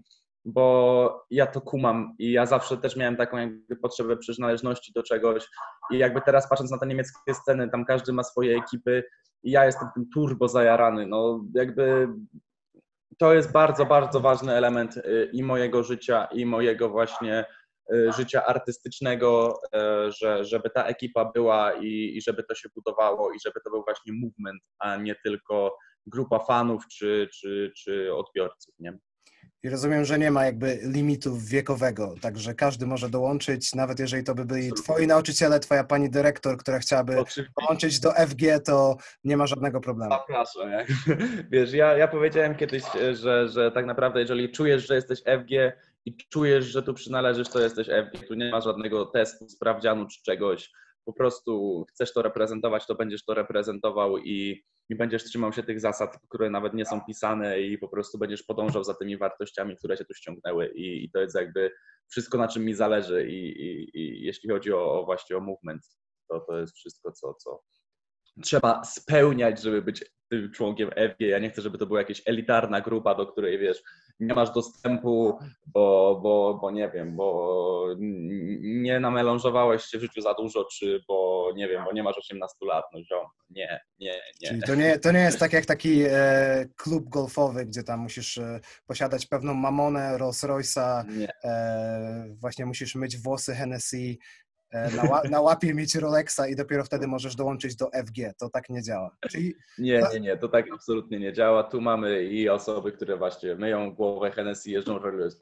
Speaker 2: bo ja to kumam i ja zawsze też miałem taką jakby potrzebę przynależności do czegoś. I jakby teraz patrząc na te niemieckie sceny, tam każdy ma swoje ekipy i ja jestem tym turbo zajarany. No jakby to jest bardzo, bardzo ważny element i mojego życia, i mojego właśnie życia artystycznego, że, żeby ta ekipa była i, i żeby to się budowało i żeby to był właśnie movement, a nie tylko grupa fanów czy, czy, czy odbiorców, nie?
Speaker 1: I rozumiem, że nie ma jakby limitu wiekowego, także każdy może dołączyć, nawet jeżeli to by byli twoi nauczyciele, twoja pani dyrektor, która chciałaby Oczywiście. dołączyć do F G, to nie ma żadnego problemu.
Speaker 2: Zapraszam. Jak. Wiesz, ja, ja powiedziałem kiedyś, że, że tak naprawdę jeżeli czujesz, że jesteś F G i czujesz, że tu przynależysz, to jesteś F G. Tu nie ma żadnego testu, sprawdzianu czy czegoś. Po prostu chcesz to reprezentować, to będziesz to reprezentował i, i będziesz trzymał się tych zasad, które nawet nie są pisane i po prostu będziesz podążał za tymi wartościami, które cię tu ściągnęły i, i to jest jakby wszystko, na czym mi zależy i, i, i jeśli chodzi o, o właśnie o movement, to to jest wszystko, co, co trzeba spełniać, żeby być tym członkiem F G. Ja nie chcę, żeby to była jakaś elitarna grupa, do której, wiesz, nie masz dostępu, bo, bo, bo nie wiem, bo nie namelanżowałeś się w życiu za dużo, czy bo nie wiem, bo nie masz osiemnastu lat, no ziom. Nie, nie, nie.
Speaker 1: Czyli to nie, to nie jest tak jak taki e, klub golfowy, gdzie tam musisz e, posiadać pewną mamonę, Rolls Royce'a, e, właśnie musisz myć włosy Hennessy, Na, ła- na łapie mieć Rolexa i dopiero wtedy możesz dołączyć do F G. To tak nie działa. Czyli...
Speaker 2: Nie, nie, nie, to tak absolutnie nie działa. Tu mamy i osoby, które właśnie myją głowę Hennessy, jeżdżą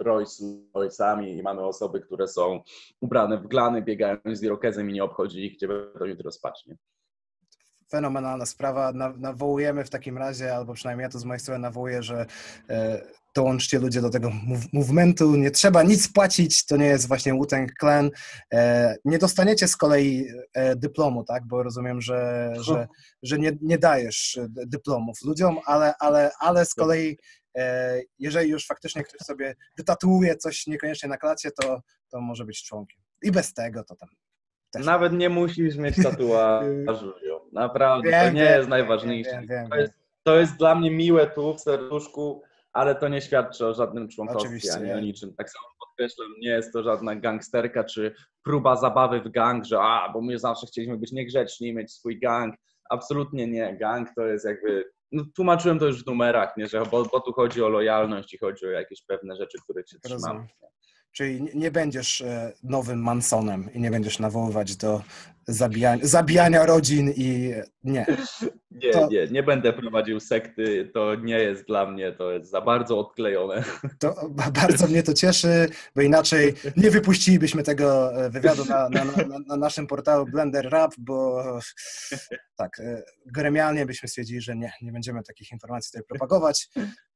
Speaker 2: Royce'ami i mamy osoby, które są ubrane w glany, biegają z irokezem i nie obchodzi ich, gdzie będą jutro spać. Nie?
Speaker 1: Fenomenalna sprawa. Nawołujemy w takim razie, albo przynajmniej ja to z mojej strony nawołuję, że e, dołączcie ludzie do tego movementu. Nie trzeba nic płacić, to nie jest właśnie Wu-Tang Clan. E, nie dostaniecie z kolei e, dyplomu, tak? Bo rozumiem, że, że, że nie, nie dajesz dyplomów ludziom, ale, ale, ale z kolei e, jeżeli już faktycznie ktoś sobie wytatuuje coś niekoniecznie na klacie, to, to może być członkiem. I bez tego to tam też.
Speaker 2: Nawet nie musisz mieć tatuażu. Naprawdę, wiem, to nie wiem, jest najważniejsze. Wiem, wiem, to, jest, to jest dla mnie miłe tu w serduszku, ale to nie świadczy o żadnym członkostwie, Oczywiście, ani nie. o niczym. Tak samo podkreślam, nie jest to żadna gangsterka, czy próba zabawy w gang, że a, bo my zawsze chcieliśmy być niegrzeczni i mieć swój gang. Absolutnie nie. Gang to jest jakby, no tłumaczyłem to już w numerach, nie, że, bo, bo tu chodzi o lojalność i chodzi o jakieś pewne rzeczy, których się trzymamy.
Speaker 1: Czyli nie będziesz nowym Mansonem i nie będziesz nawoływać do zabijania, zabijania rodzin i nie.
Speaker 2: Nie, to, nie, nie będę prowadził sekty, to nie jest dla mnie, to jest za bardzo odklejone.
Speaker 1: To bardzo mnie to cieszy, bo inaczej nie wypuścilibyśmy tego wywiadu na, na, na, na naszym portalu Blender Rap, bo tak, gremialnie byśmy stwierdzili, że nie, nie będziemy takich informacji tutaj propagować.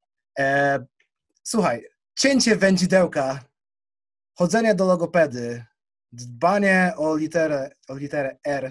Speaker 1: E, słuchaj, cięcie wędzidełka, chodzenie do logopedy, dbanie o literę, o literę R,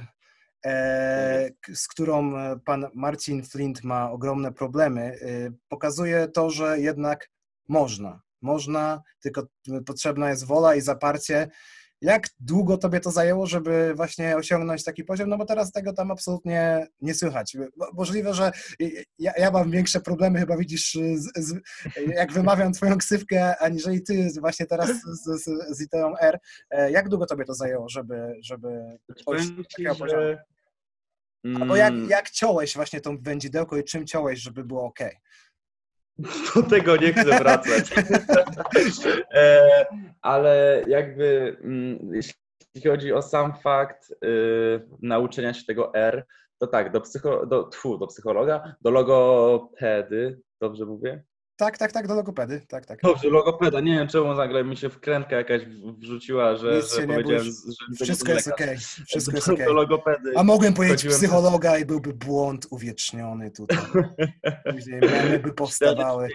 Speaker 1: e, z którą pan Marcin Flint ma ogromne problemy, e, pokazuje to, że jednak można. Można, tylko potrzebna jest wola i zaparcie. Jak długo tobie to zajęło, żeby właśnie osiągnąć taki poziom? No bo teraz tego tam absolutnie nie słychać. Możliwe, że ja, ja mam większe problemy, chyba widzisz, z, z, jak wymawiam twoją ksywkę, aniżeli ty właśnie teraz z, z, z literą R. Jak długo tobie to zajęło, żeby, żeby
Speaker 2: dojść do takiego poziomu?
Speaker 1: Albo jak, jak ciąłeś właśnie tą wędzidełko i czym ciąłeś, żeby było ok?
Speaker 2: Do tego nie chcę wracać. e, ale jakby mm, jeśli chodzi o sam fakt y, nauczenia się tego R, to tak, do, psycho, do, tfu, do psychologa, do logopedy, dobrze mówię?
Speaker 1: Tak, tak, tak, do logopedy, tak, tak.
Speaker 2: Dobrze, logopeda. Nie wiem, czemu nagle mi się wkrętka jakaś wrzuciła, że,
Speaker 1: Nic
Speaker 2: że
Speaker 1: się nie
Speaker 2: powiedziałem,
Speaker 1: bój,
Speaker 2: że
Speaker 1: wszystko jest okej, okay. Wszystko
Speaker 2: do,
Speaker 1: jest okej.
Speaker 2: Okay. Do logopedy.
Speaker 1: A mogłem powiedzieć
Speaker 2: Chodziłem
Speaker 1: psychologa i byłby błąd uwieczniony tutaj. Później memy by powstawały.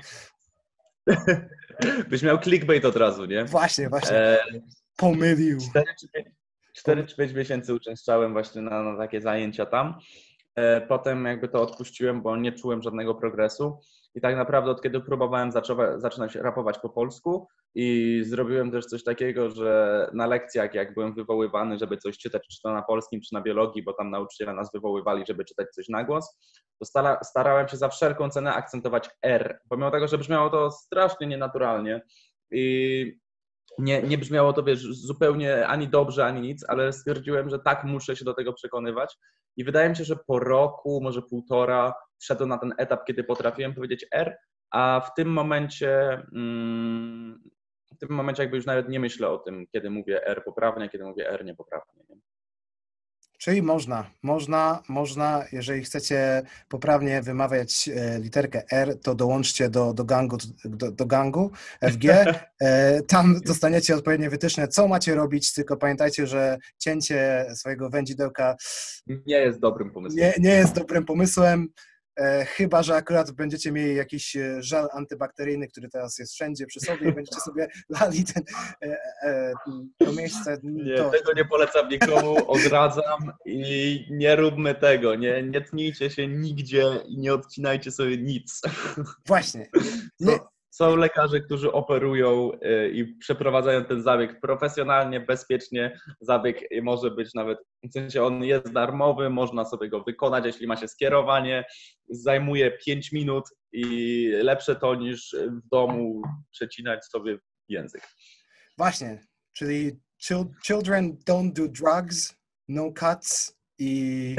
Speaker 2: Byś miał clickbait od razu, nie?
Speaker 1: Właśnie, właśnie. E... Pomylił.
Speaker 2: cztery czy pięć miesięcy uczęszczałem właśnie na, na takie zajęcia tam. E, potem jakby to odpuściłem, bo nie czułem żadnego progresu. I tak naprawdę od kiedy próbowałem zaczęła, zaczynać rapować po polsku i zrobiłem też coś takiego, że na lekcjach jak byłem wywoływany, żeby coś czytać, czy to na polskim, czy na biologii, bo tam nauczyciele nas wywoływali, żeby czytać coś na głos, to stara, starałem się za wszelką cenę akcentować R, pomimo tego, że brzmiało to strasznie nienaturalnie i nie, nie brzmiało to, wiesz, zupełnie ani dobrze, ani nic, ale stwierdziłem, że tak, muszę się do tego przekonywać i wydaje mi się, że po roku, może półtora wszedłem na ten etap, kiedy potrafiłem powiedzieć R, a w tym momencie mm, w tym momencie jakby już nawet nie myślę o tym, kiedy mówię R poprawnie, kiedy mówię R niepoprawnie. Nie?
Speaker 1: Czyli można, można, można, jeżeli chcecie poprawnie wymawiać literkę R, to dołączcie do, do gangu, do, do gangu F G. Tam dostaniecie odpowiednie wytyczne, co macie robić, tylko pamiętajcie, że cięcie swojego wędzidełka
Speaker 2: nie jest dobrym pomysłem.
Speaker 1: Nie, nie jest dobrym pomysłem. E, chyba że akurat będziecie mieli jakiś żel antybakteryjny, który teraz jest wszędzie przy sobie i będziecie sobie lali ten, e, e, to miejsce.
Speaker 2: Nie,
Speaker 1: to...
Speaker 2: tego nie polecam nikomu, odradzam i nie róbmy tego, nie, nie tnijcie się nigdzie i nie odcinajcie sobie nic.
Speaker 1: Właśnie. Nie.
Speaker 2: Są lekarze, którzy operują i przeprowadzają ten zabieg profesjonalnie, bezpiecznie. Zabieg może być nawet, w sensie on jest darmowy, można sobie go wykonać, jeśli ma się skierowanie. Zajmuje pięć minut i lepsze to niż w domu przecinać sobie język.
Speaker 1: Właśnie, czyli children don't do drugs, no cuts. I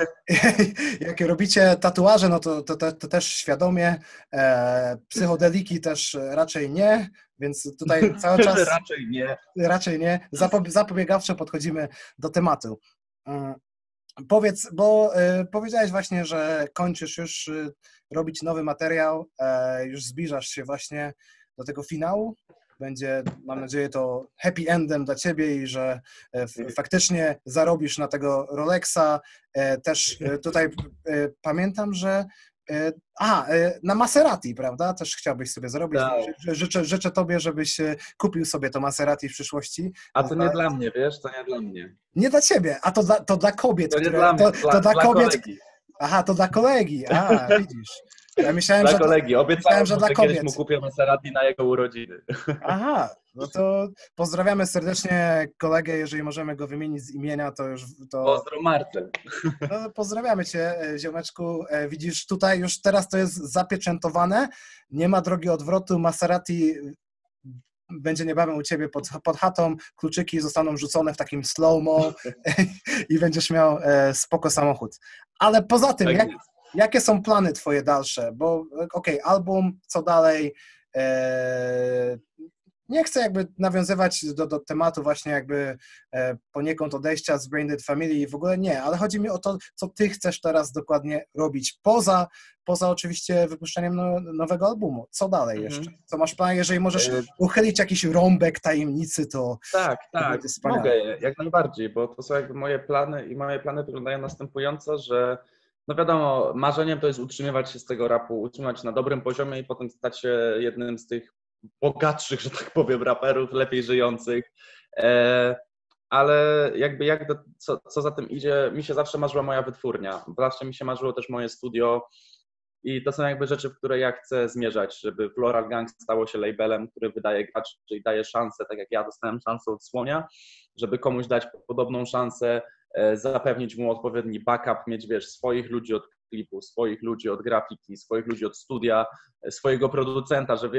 Speaker 1: jak robicie tatuaże, no to, to, to, to też świadomie, e, psychodeliki też raczej nie, więc tutaj cały czas
Speaker 2: raczej nie,
Speaker 1: raczej nie. Zapo- zapobiegawczo podchodzimy do tematu. E, powiedz, bo e, powiedziałeś właśnie, że kończysz już e, robić nowy materiał, e, już zbliżasz się właśnie do tego finału. Będzie, mam nadzieję, to happy endem dla ciebie i że f- faktycznie zarobisz na tego Rolexa. E, też e, tutaj e, pamiętam, że e, a, e, na Maserati, prawda? Też chciałbyś sobie zarobić.
Speaker 2: Tak.
Speaker 1: Życzę, życzę tobie, żebyś kupił sobie to Maserati w przyszłości.
Speaker 2: A to nie dla mnie, wiesz? To nie dla mnie.
Speaker 1: Nie dla ciebie, a to dla, to dla kobiet.
Speaker 2: To nie
Speaker 1: które,
Speaker 2: dla mnie,
Speaker 1: to,
Speaker 2: dla,
Speaker 1: to dla,
Speaker 2: dla
Speaker 1: kobiet.
Speaker 2: kolegi.
Speaker 1: Aha, to dla kolegi. A, widzisz. Ja myślałem,
Speaker 2: dla
Speaker 1: że
Speaker 2: kolegi. Obiecałem,
Speaker 1: że
Speaker 2: że
Speaker 1: dla
Speaker 2: kiedyś
Speaker 1: kobiet.
Speaker 2: mu kupię Maserati na jego urodziny.
Speaker 1: Aha, no to pozdrawiamy serdecznie kolegę, jeżeli możemy go wymienić z imienia, to już... To...
Speaker 2: Pozdro Marcel.
Speaker 1: No, pozdrawiamy cię, ziomeczku. Widzisz, tutaj już teraz to jest zapieczętowane, nie ma drogi odwrotu, Maserati będzie niebawem u ciebie pod, pod chatą, kluczyki zostaną rzucone w takim slow-mo i będziesz miał spoko samochód. Ale poza tym, tak jak, jakie są plany twoje dalsze? Bo okej, okay, album, co dalej? Eee, nie chcę jakby nawiązywać do, do tematu właśnie jakby e, poniekąd odejścia z Brain Dead Family i w ogóle nie, ale chodzi mi o to, co ty chcesz teraz dokładnie robić, poza, poza oczywiście wypuszczeniem no, nowego albumu. Co dalej mm-hmm. jeszcze? Co masz plan? Jeżeli możesz uchylić jakiś rąbek tajemnicy, to
Speaker 2: tak,
Speaker 1: to
Speaker 2: tak, mogę, jak najbardziej, bo to są jakby moje plany i moje plany wyglądają następująco, że no wiadomo, marzeniem to jest utrzymywać się z tego rapu, utrzymać się na dobrym poziomie i potem stać się jednym z tych bogatszych, że tak powiem, raperów, lepiej żyjących, e, ale jakby jak do, co, co za tym idzie, mi się zawsze marzyła moja wytwórnia, zawsze mi się marzyło też moje studio i to są jakby rzeczy, w które ja chcę zmierzać, żeby Floral Gang stało się labelem, który wydaje graczy, czyli daje szansę, tak jak ja dostałem szansę od Słonia, żeby komuś dać podobną szansę, e, zapewnić mu odpowiedni backup, mieć, wiesz, swoich ludzi od klipu, swoich ludzi od grafiki, swoich ludzi od studia, swojego producenta, że wiesz,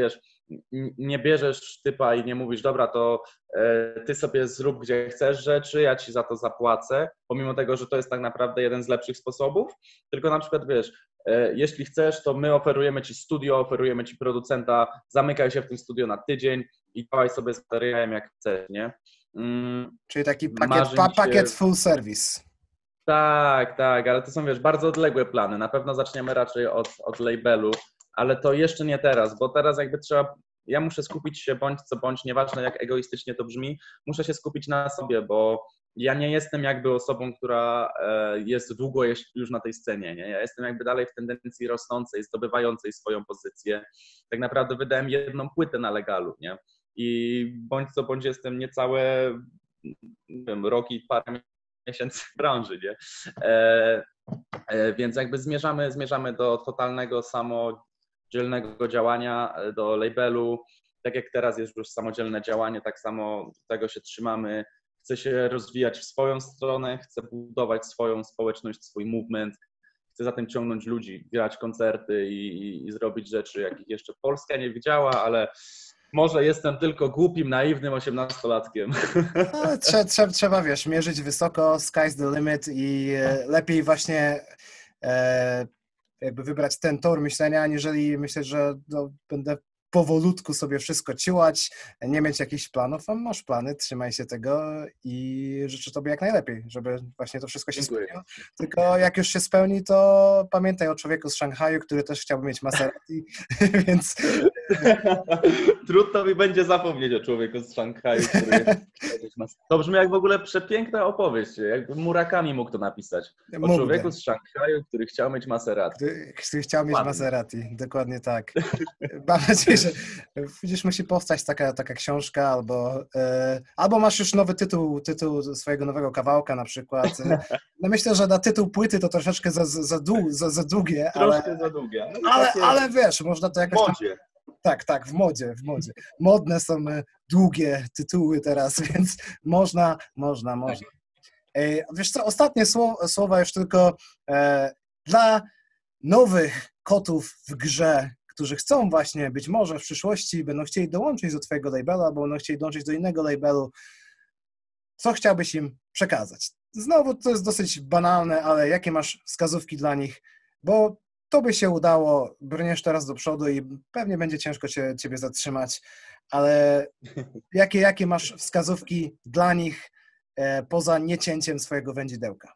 Speaker 2: nie bierzesz typa i nie mówisz, dobra, to ty sobie zrób gdzie chcesz rzeczy, ja ci za to zapłacę, pomimo tego, że to jest tak naprawdę jeden z lepszych sposobów, tylko na przykład wiesz, jeśli chcesz, to my oferujemy ci studio, oferujemy ci producenta, zamykaj się w tym studio na tydzień i działaj sobie z materiałem jak chcesz, nie? Mm,
Speaker 1: Czyli taki pakiet, pa, pakiet
Speaker 2: się...
Speaker 1: full service.
Speaker 2: Tak, tak, ale to są, wiesz, bardzo odległe plany. Na pewno zaczniemy raczej od, od labelu, ale to jeszcze nie teraz, bo teraz jakby trzeba, ja muszę skupić się bądź co bądź, nieważne jak egoistycznie to brzmi, muszę się skupić na sobie, bo ja nie jestem jakby osobą, która jest długo już na tej scenie, nie? Ja jestem jakby dalej w tendencji rosnącej, zdobywającej swoją pozycję. Tak naprawdę wydałem jedną płytę na legalu, nie? I bądź co bądź jestem niecałe, nie wiem, rok i parę miesięcy w branży, nie? E, e, więc jakby zmierzamy, zmierzamy do totalnego samodzielnego działania, do labelu. Tak jak teraz jest już samodzielne działanie, tak samo tego się trzymamy. Chcę się rozwijać w swoją stronę, chcę budować swoją społeczność, swój movement, chcę za tym ciągnąć ludzi, grać koncerty i, i, i zrobić rzeczy, jakich jeszcze Polska nie widziała, ale może jestem tylko głupim, naiwnym osiemnastolatkiem.
Speaker 1: No, trzeba, trzeba, trzeba, wiesz, mierzyć wysoko, sky's the limit i lepiej właśnie e, jakby wybrać ten tor myślenia, aniżeli myśleć, że no, będę powolutku sobie wszystko ciłać, nie mieć jakichś planów, a masz plany, trzymaj się tego i życzę Tobie jak najlepiej, żeby właśnie to wszystko się
Speaker 2: Dziękuję.
Speaker 1: spełniło. Tylko jak już się spełni, to pamiętaj o człowieku z Szanghaju, który też chciałby mieć Maserati, więc...
Speaker 2: Trudno mi będzie zapomnieć o człowieku z Szanghaju, który... To brzmi jak w ogóle przepiękna opowieść, jakby Murakami mógł to napisać. O
Speaker 1: Mógłby.
Speaker 2: człowieku z Szanghaju, który chciał mieć Maserati.
Speaker 1: Który, który chciał mieć
Speaker 2: Ładnie.
Speaker 1: Maserati, dokładnie tak. Mam nadzieję, że widzisz, musi powstać taka, taka książka, albo, e, albo masz już nowy tytuł, tytuł swojego nowego kawałka na przykład. No myślę, że na tytuł płyty to troszeczkę za, za, dłu, za, za długie,
Speaker 2: Troszkę
Speaker 1: ale,
Speaker 2: za długie. No
Speaker 1: ale,
Speaker 2: takie...
Speaker 1: ale wiesz, można to jakoś...
Speaker 2: Modzie.
Speaker 1: Tak, tak, w modzie, w modzie. Modne są długie tytuły teraz, więc można, można, można. E, wiesz co, ostatnie słowa, słowa już tylko e, dla nowych kotów w grze, którzy chcą właśnie być może w przyszłości, będą chcieli dołączyć do twojego labelu, albo będą chcieli dołączyć do innego labelu. Co chciałbyś im przekazać? Znowu to jest dosyć banalne, ale jakie masz wskazówki dla nich? Bo to by się udało, brniesz teraz do przodu i pewnie będzie ciężko cię, ciebie zatrzymać, ale jakie, jakie masz wskazówki dla nich e, poza niecięciem swojego wędzidełka?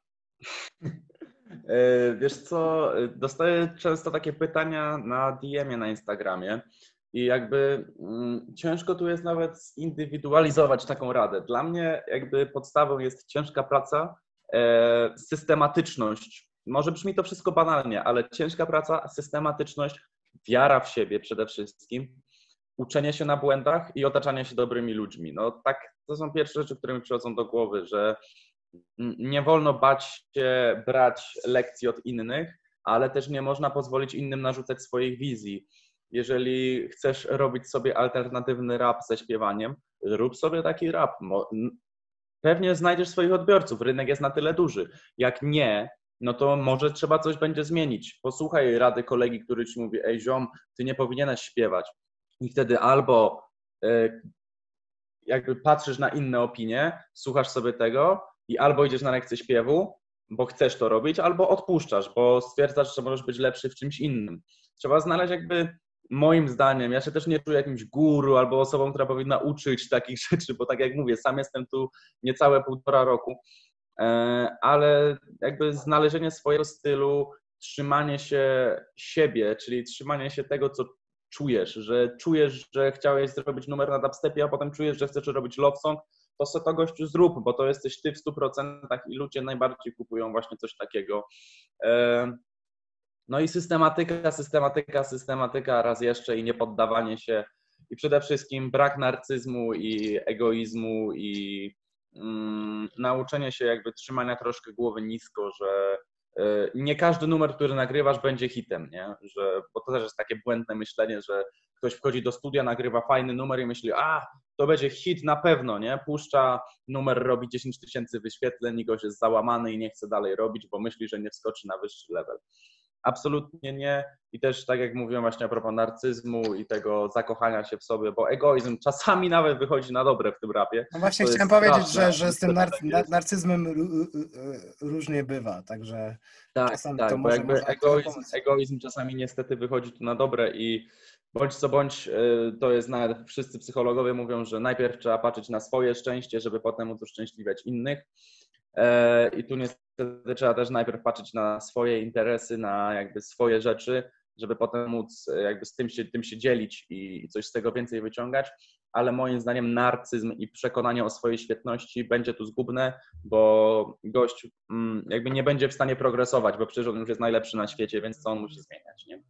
Speaker 2: Wiesz co, dostaję często takie pytania na D M-ie na Instagramie i jakby mm, ciężko tu jest nawet zindywidualizować taką radę. Dla mnie jakby podstawą jest ciężka praca, e, systematyczność. Może brzmi to wszystko banalnie, ale ciężka praca, systematyczność, wiara w siebie przede wszystkim, uczenie się na błędach i otaczanie się dobrymi ludźmi. No tak, to są pierwsze rzeczy, które mi przychodzą do głowy, że nie wolno bać się brać lekcji od innych, ale też nie można pozwolić innym narzucać swoich wizji. Jeżeli chcesz robić sobie alternatywny rap ze śpiewaniem, rób sobie taki rap. Pewnie znajdziesz swoich odbiorców, rynek jest na tyle duży. Jak nie, no to może trzeba coś będzie zmienić. Posłuchaj rady kolegi, który ci mówi, ej ziom, ty nie powinieneś śpiewać. I wtedy albo y, jakby patrzysz na inne opinie, słuchasz sobie tego i albo idziesz na lekcję śpiewu, bo chcesz to robić, albo odpuszczasz, bo stwierdzasz, że możesz być lepszy w czymś innym. Trzeba znaleźć jakby, moim zdaniem, ja się też nie czuję jakimś guru albo osobą, która powinna uczyć takich rzeczy, bo tak jak mówię, sam jestem tu niecałe półtora roku, ale jakby znalezienie swojego stylu, trzymanie się siebie, czyli trzymanie się tego, co czujesz, że czujesz, że chciałeś zrobić numer na dubstepie, a potem czujesz, że chcesz robić love song, to se to gościu zrób, bo to jesteś ty w stu procentach i ludzie najbardziej kupują właśnie coś takiego. No i systematyka, systematyka, systematyka raz jeszcze i niepoddawanie się i przede wszystkim brak narcyzmu i egoizmu i mm, nauczenie się jakby trzymania troszkę głowy nisko, że y, nie każdy numer, który nagrywasz, będzie hitem, nie? Że, bo to też jest takie błędne myślenie, że ktoś wchodzi do studia, nagrywa fajny numer i myśli, a to będzie hit na pewno, nie? Puszcza numer, robi dziesięć tysięcy wyświetleń i gość jest załamany i nie chce dalej robić, bo myśli, że nie wskoczy na wyższy level. absolutnie nie. I też tak jak mówiłem właśnie a propos narcyzmu i tego zakochania się w sobie, bo egoizm czasami nawet wychodzi na dobre w tym rapie.
Speaker 1: No właśnie
Speaker 2: To
Speaker 1: chciałem
Speaker 2: jest
Speaker 1: powiedzieć,
Speaker 2: straszne,
Speaker 1: że, że z tym nar
Speaker 2: tak
Speaker 1: nar narcyzmem różnie bywa, także
Speaker 2: Tak,
Speaker 1: czasami
Speaker 2: tak,
Speaker 1: to
Speaker 2: bo
Speaker 1: może,
Speaker 2: jakby
Speaker 1: może
Speaker 2: egoizm, egoizm czasami niestety wychodzi tu na dobre i bądź co bądź, y, to jest nawet, wszyscy psychologowie mówią, że najpierw trzeba patrzeć na swoje szczęście, żeby potem móc uszczęśliwiać innych. E, I tu niestety trzeba też najpierw patrzeć na swoje interesy, na jakby swoje rzeczy, żeby potem móc jakby z tym się, tym się dzielić i coś z tego więcej wyciągać, ale moim zdaniem narcyzm i przekonanie o swojej świetności będzie tu zgubne, bo gość mm, jakby nie będzie w stanie progresować, bo przecież on już jest najlepszy na świecie, więc co on musi zmieniać, nie?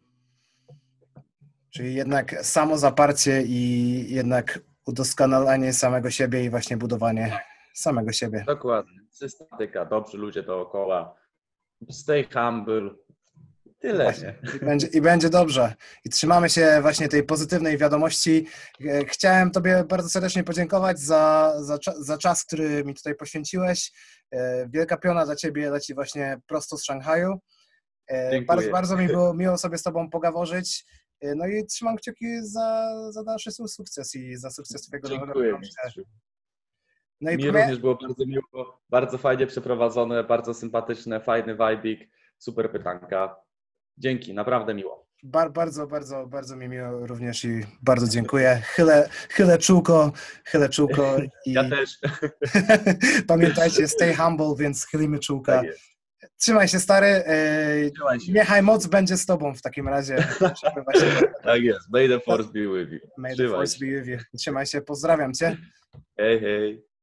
Speaker 1: Czyli jednak samozaparcie i jednak udoskonalanie samego siebie i właśnie budowanie samego siebie.
Speaker 2: Dokładnie. Systematyka, dobrzy ludzie dookoła, stay humble. Tyle,
Speaker 1: Właśnie.
Speaker 2: nie?
Speaker 1: I będzie, I będzie dobrze. I trzymamy się właśnie tej pozytywnej wiadomości. Chciałem Tobie bardzo serdecznie podziękować za, za, za czas, który mi tutaj poświęciłeś. Wielka piona dla Ciebie leci właśnie prosto z Szanghaju. Bardzo, bardzo mi było miło sobie z Tobą pogaworzyć. No i trzymam kciuki za, za dalszy sukces i za sukces Twojego nowego projektu.
Speaker 2: No i mi pamię... również było bardzo miło, bardzo fajnie przeprowadzone, bardzo sympatyczne, fajny vibik, super pytanka. Dzięki, naprawdę miło.
Speaker 1: Bar, bardzo, bardzo, bardzo mi miło również i bardzo dziękuję. Chylę, chylę czółko, chylę czółko. I...
Speaker 2: Ja też.
Speaker 1: Pamiętajcie, stay humble, więc chylimy czółka.
Speaker 2: Tak jest.
Speaker 1: Trzymaj się, stary.
Speaker 2: Trzymaj się.
Speaker 1: Niechaj moc będzie z Tobą w takim razie. Właśnie...
Speaker 2: Tak jest. May the force be with you.
Speaker 1: May the force be with you. Trzymaj się, pozdrawiam Cię.
Speaker 2: Hej, hej.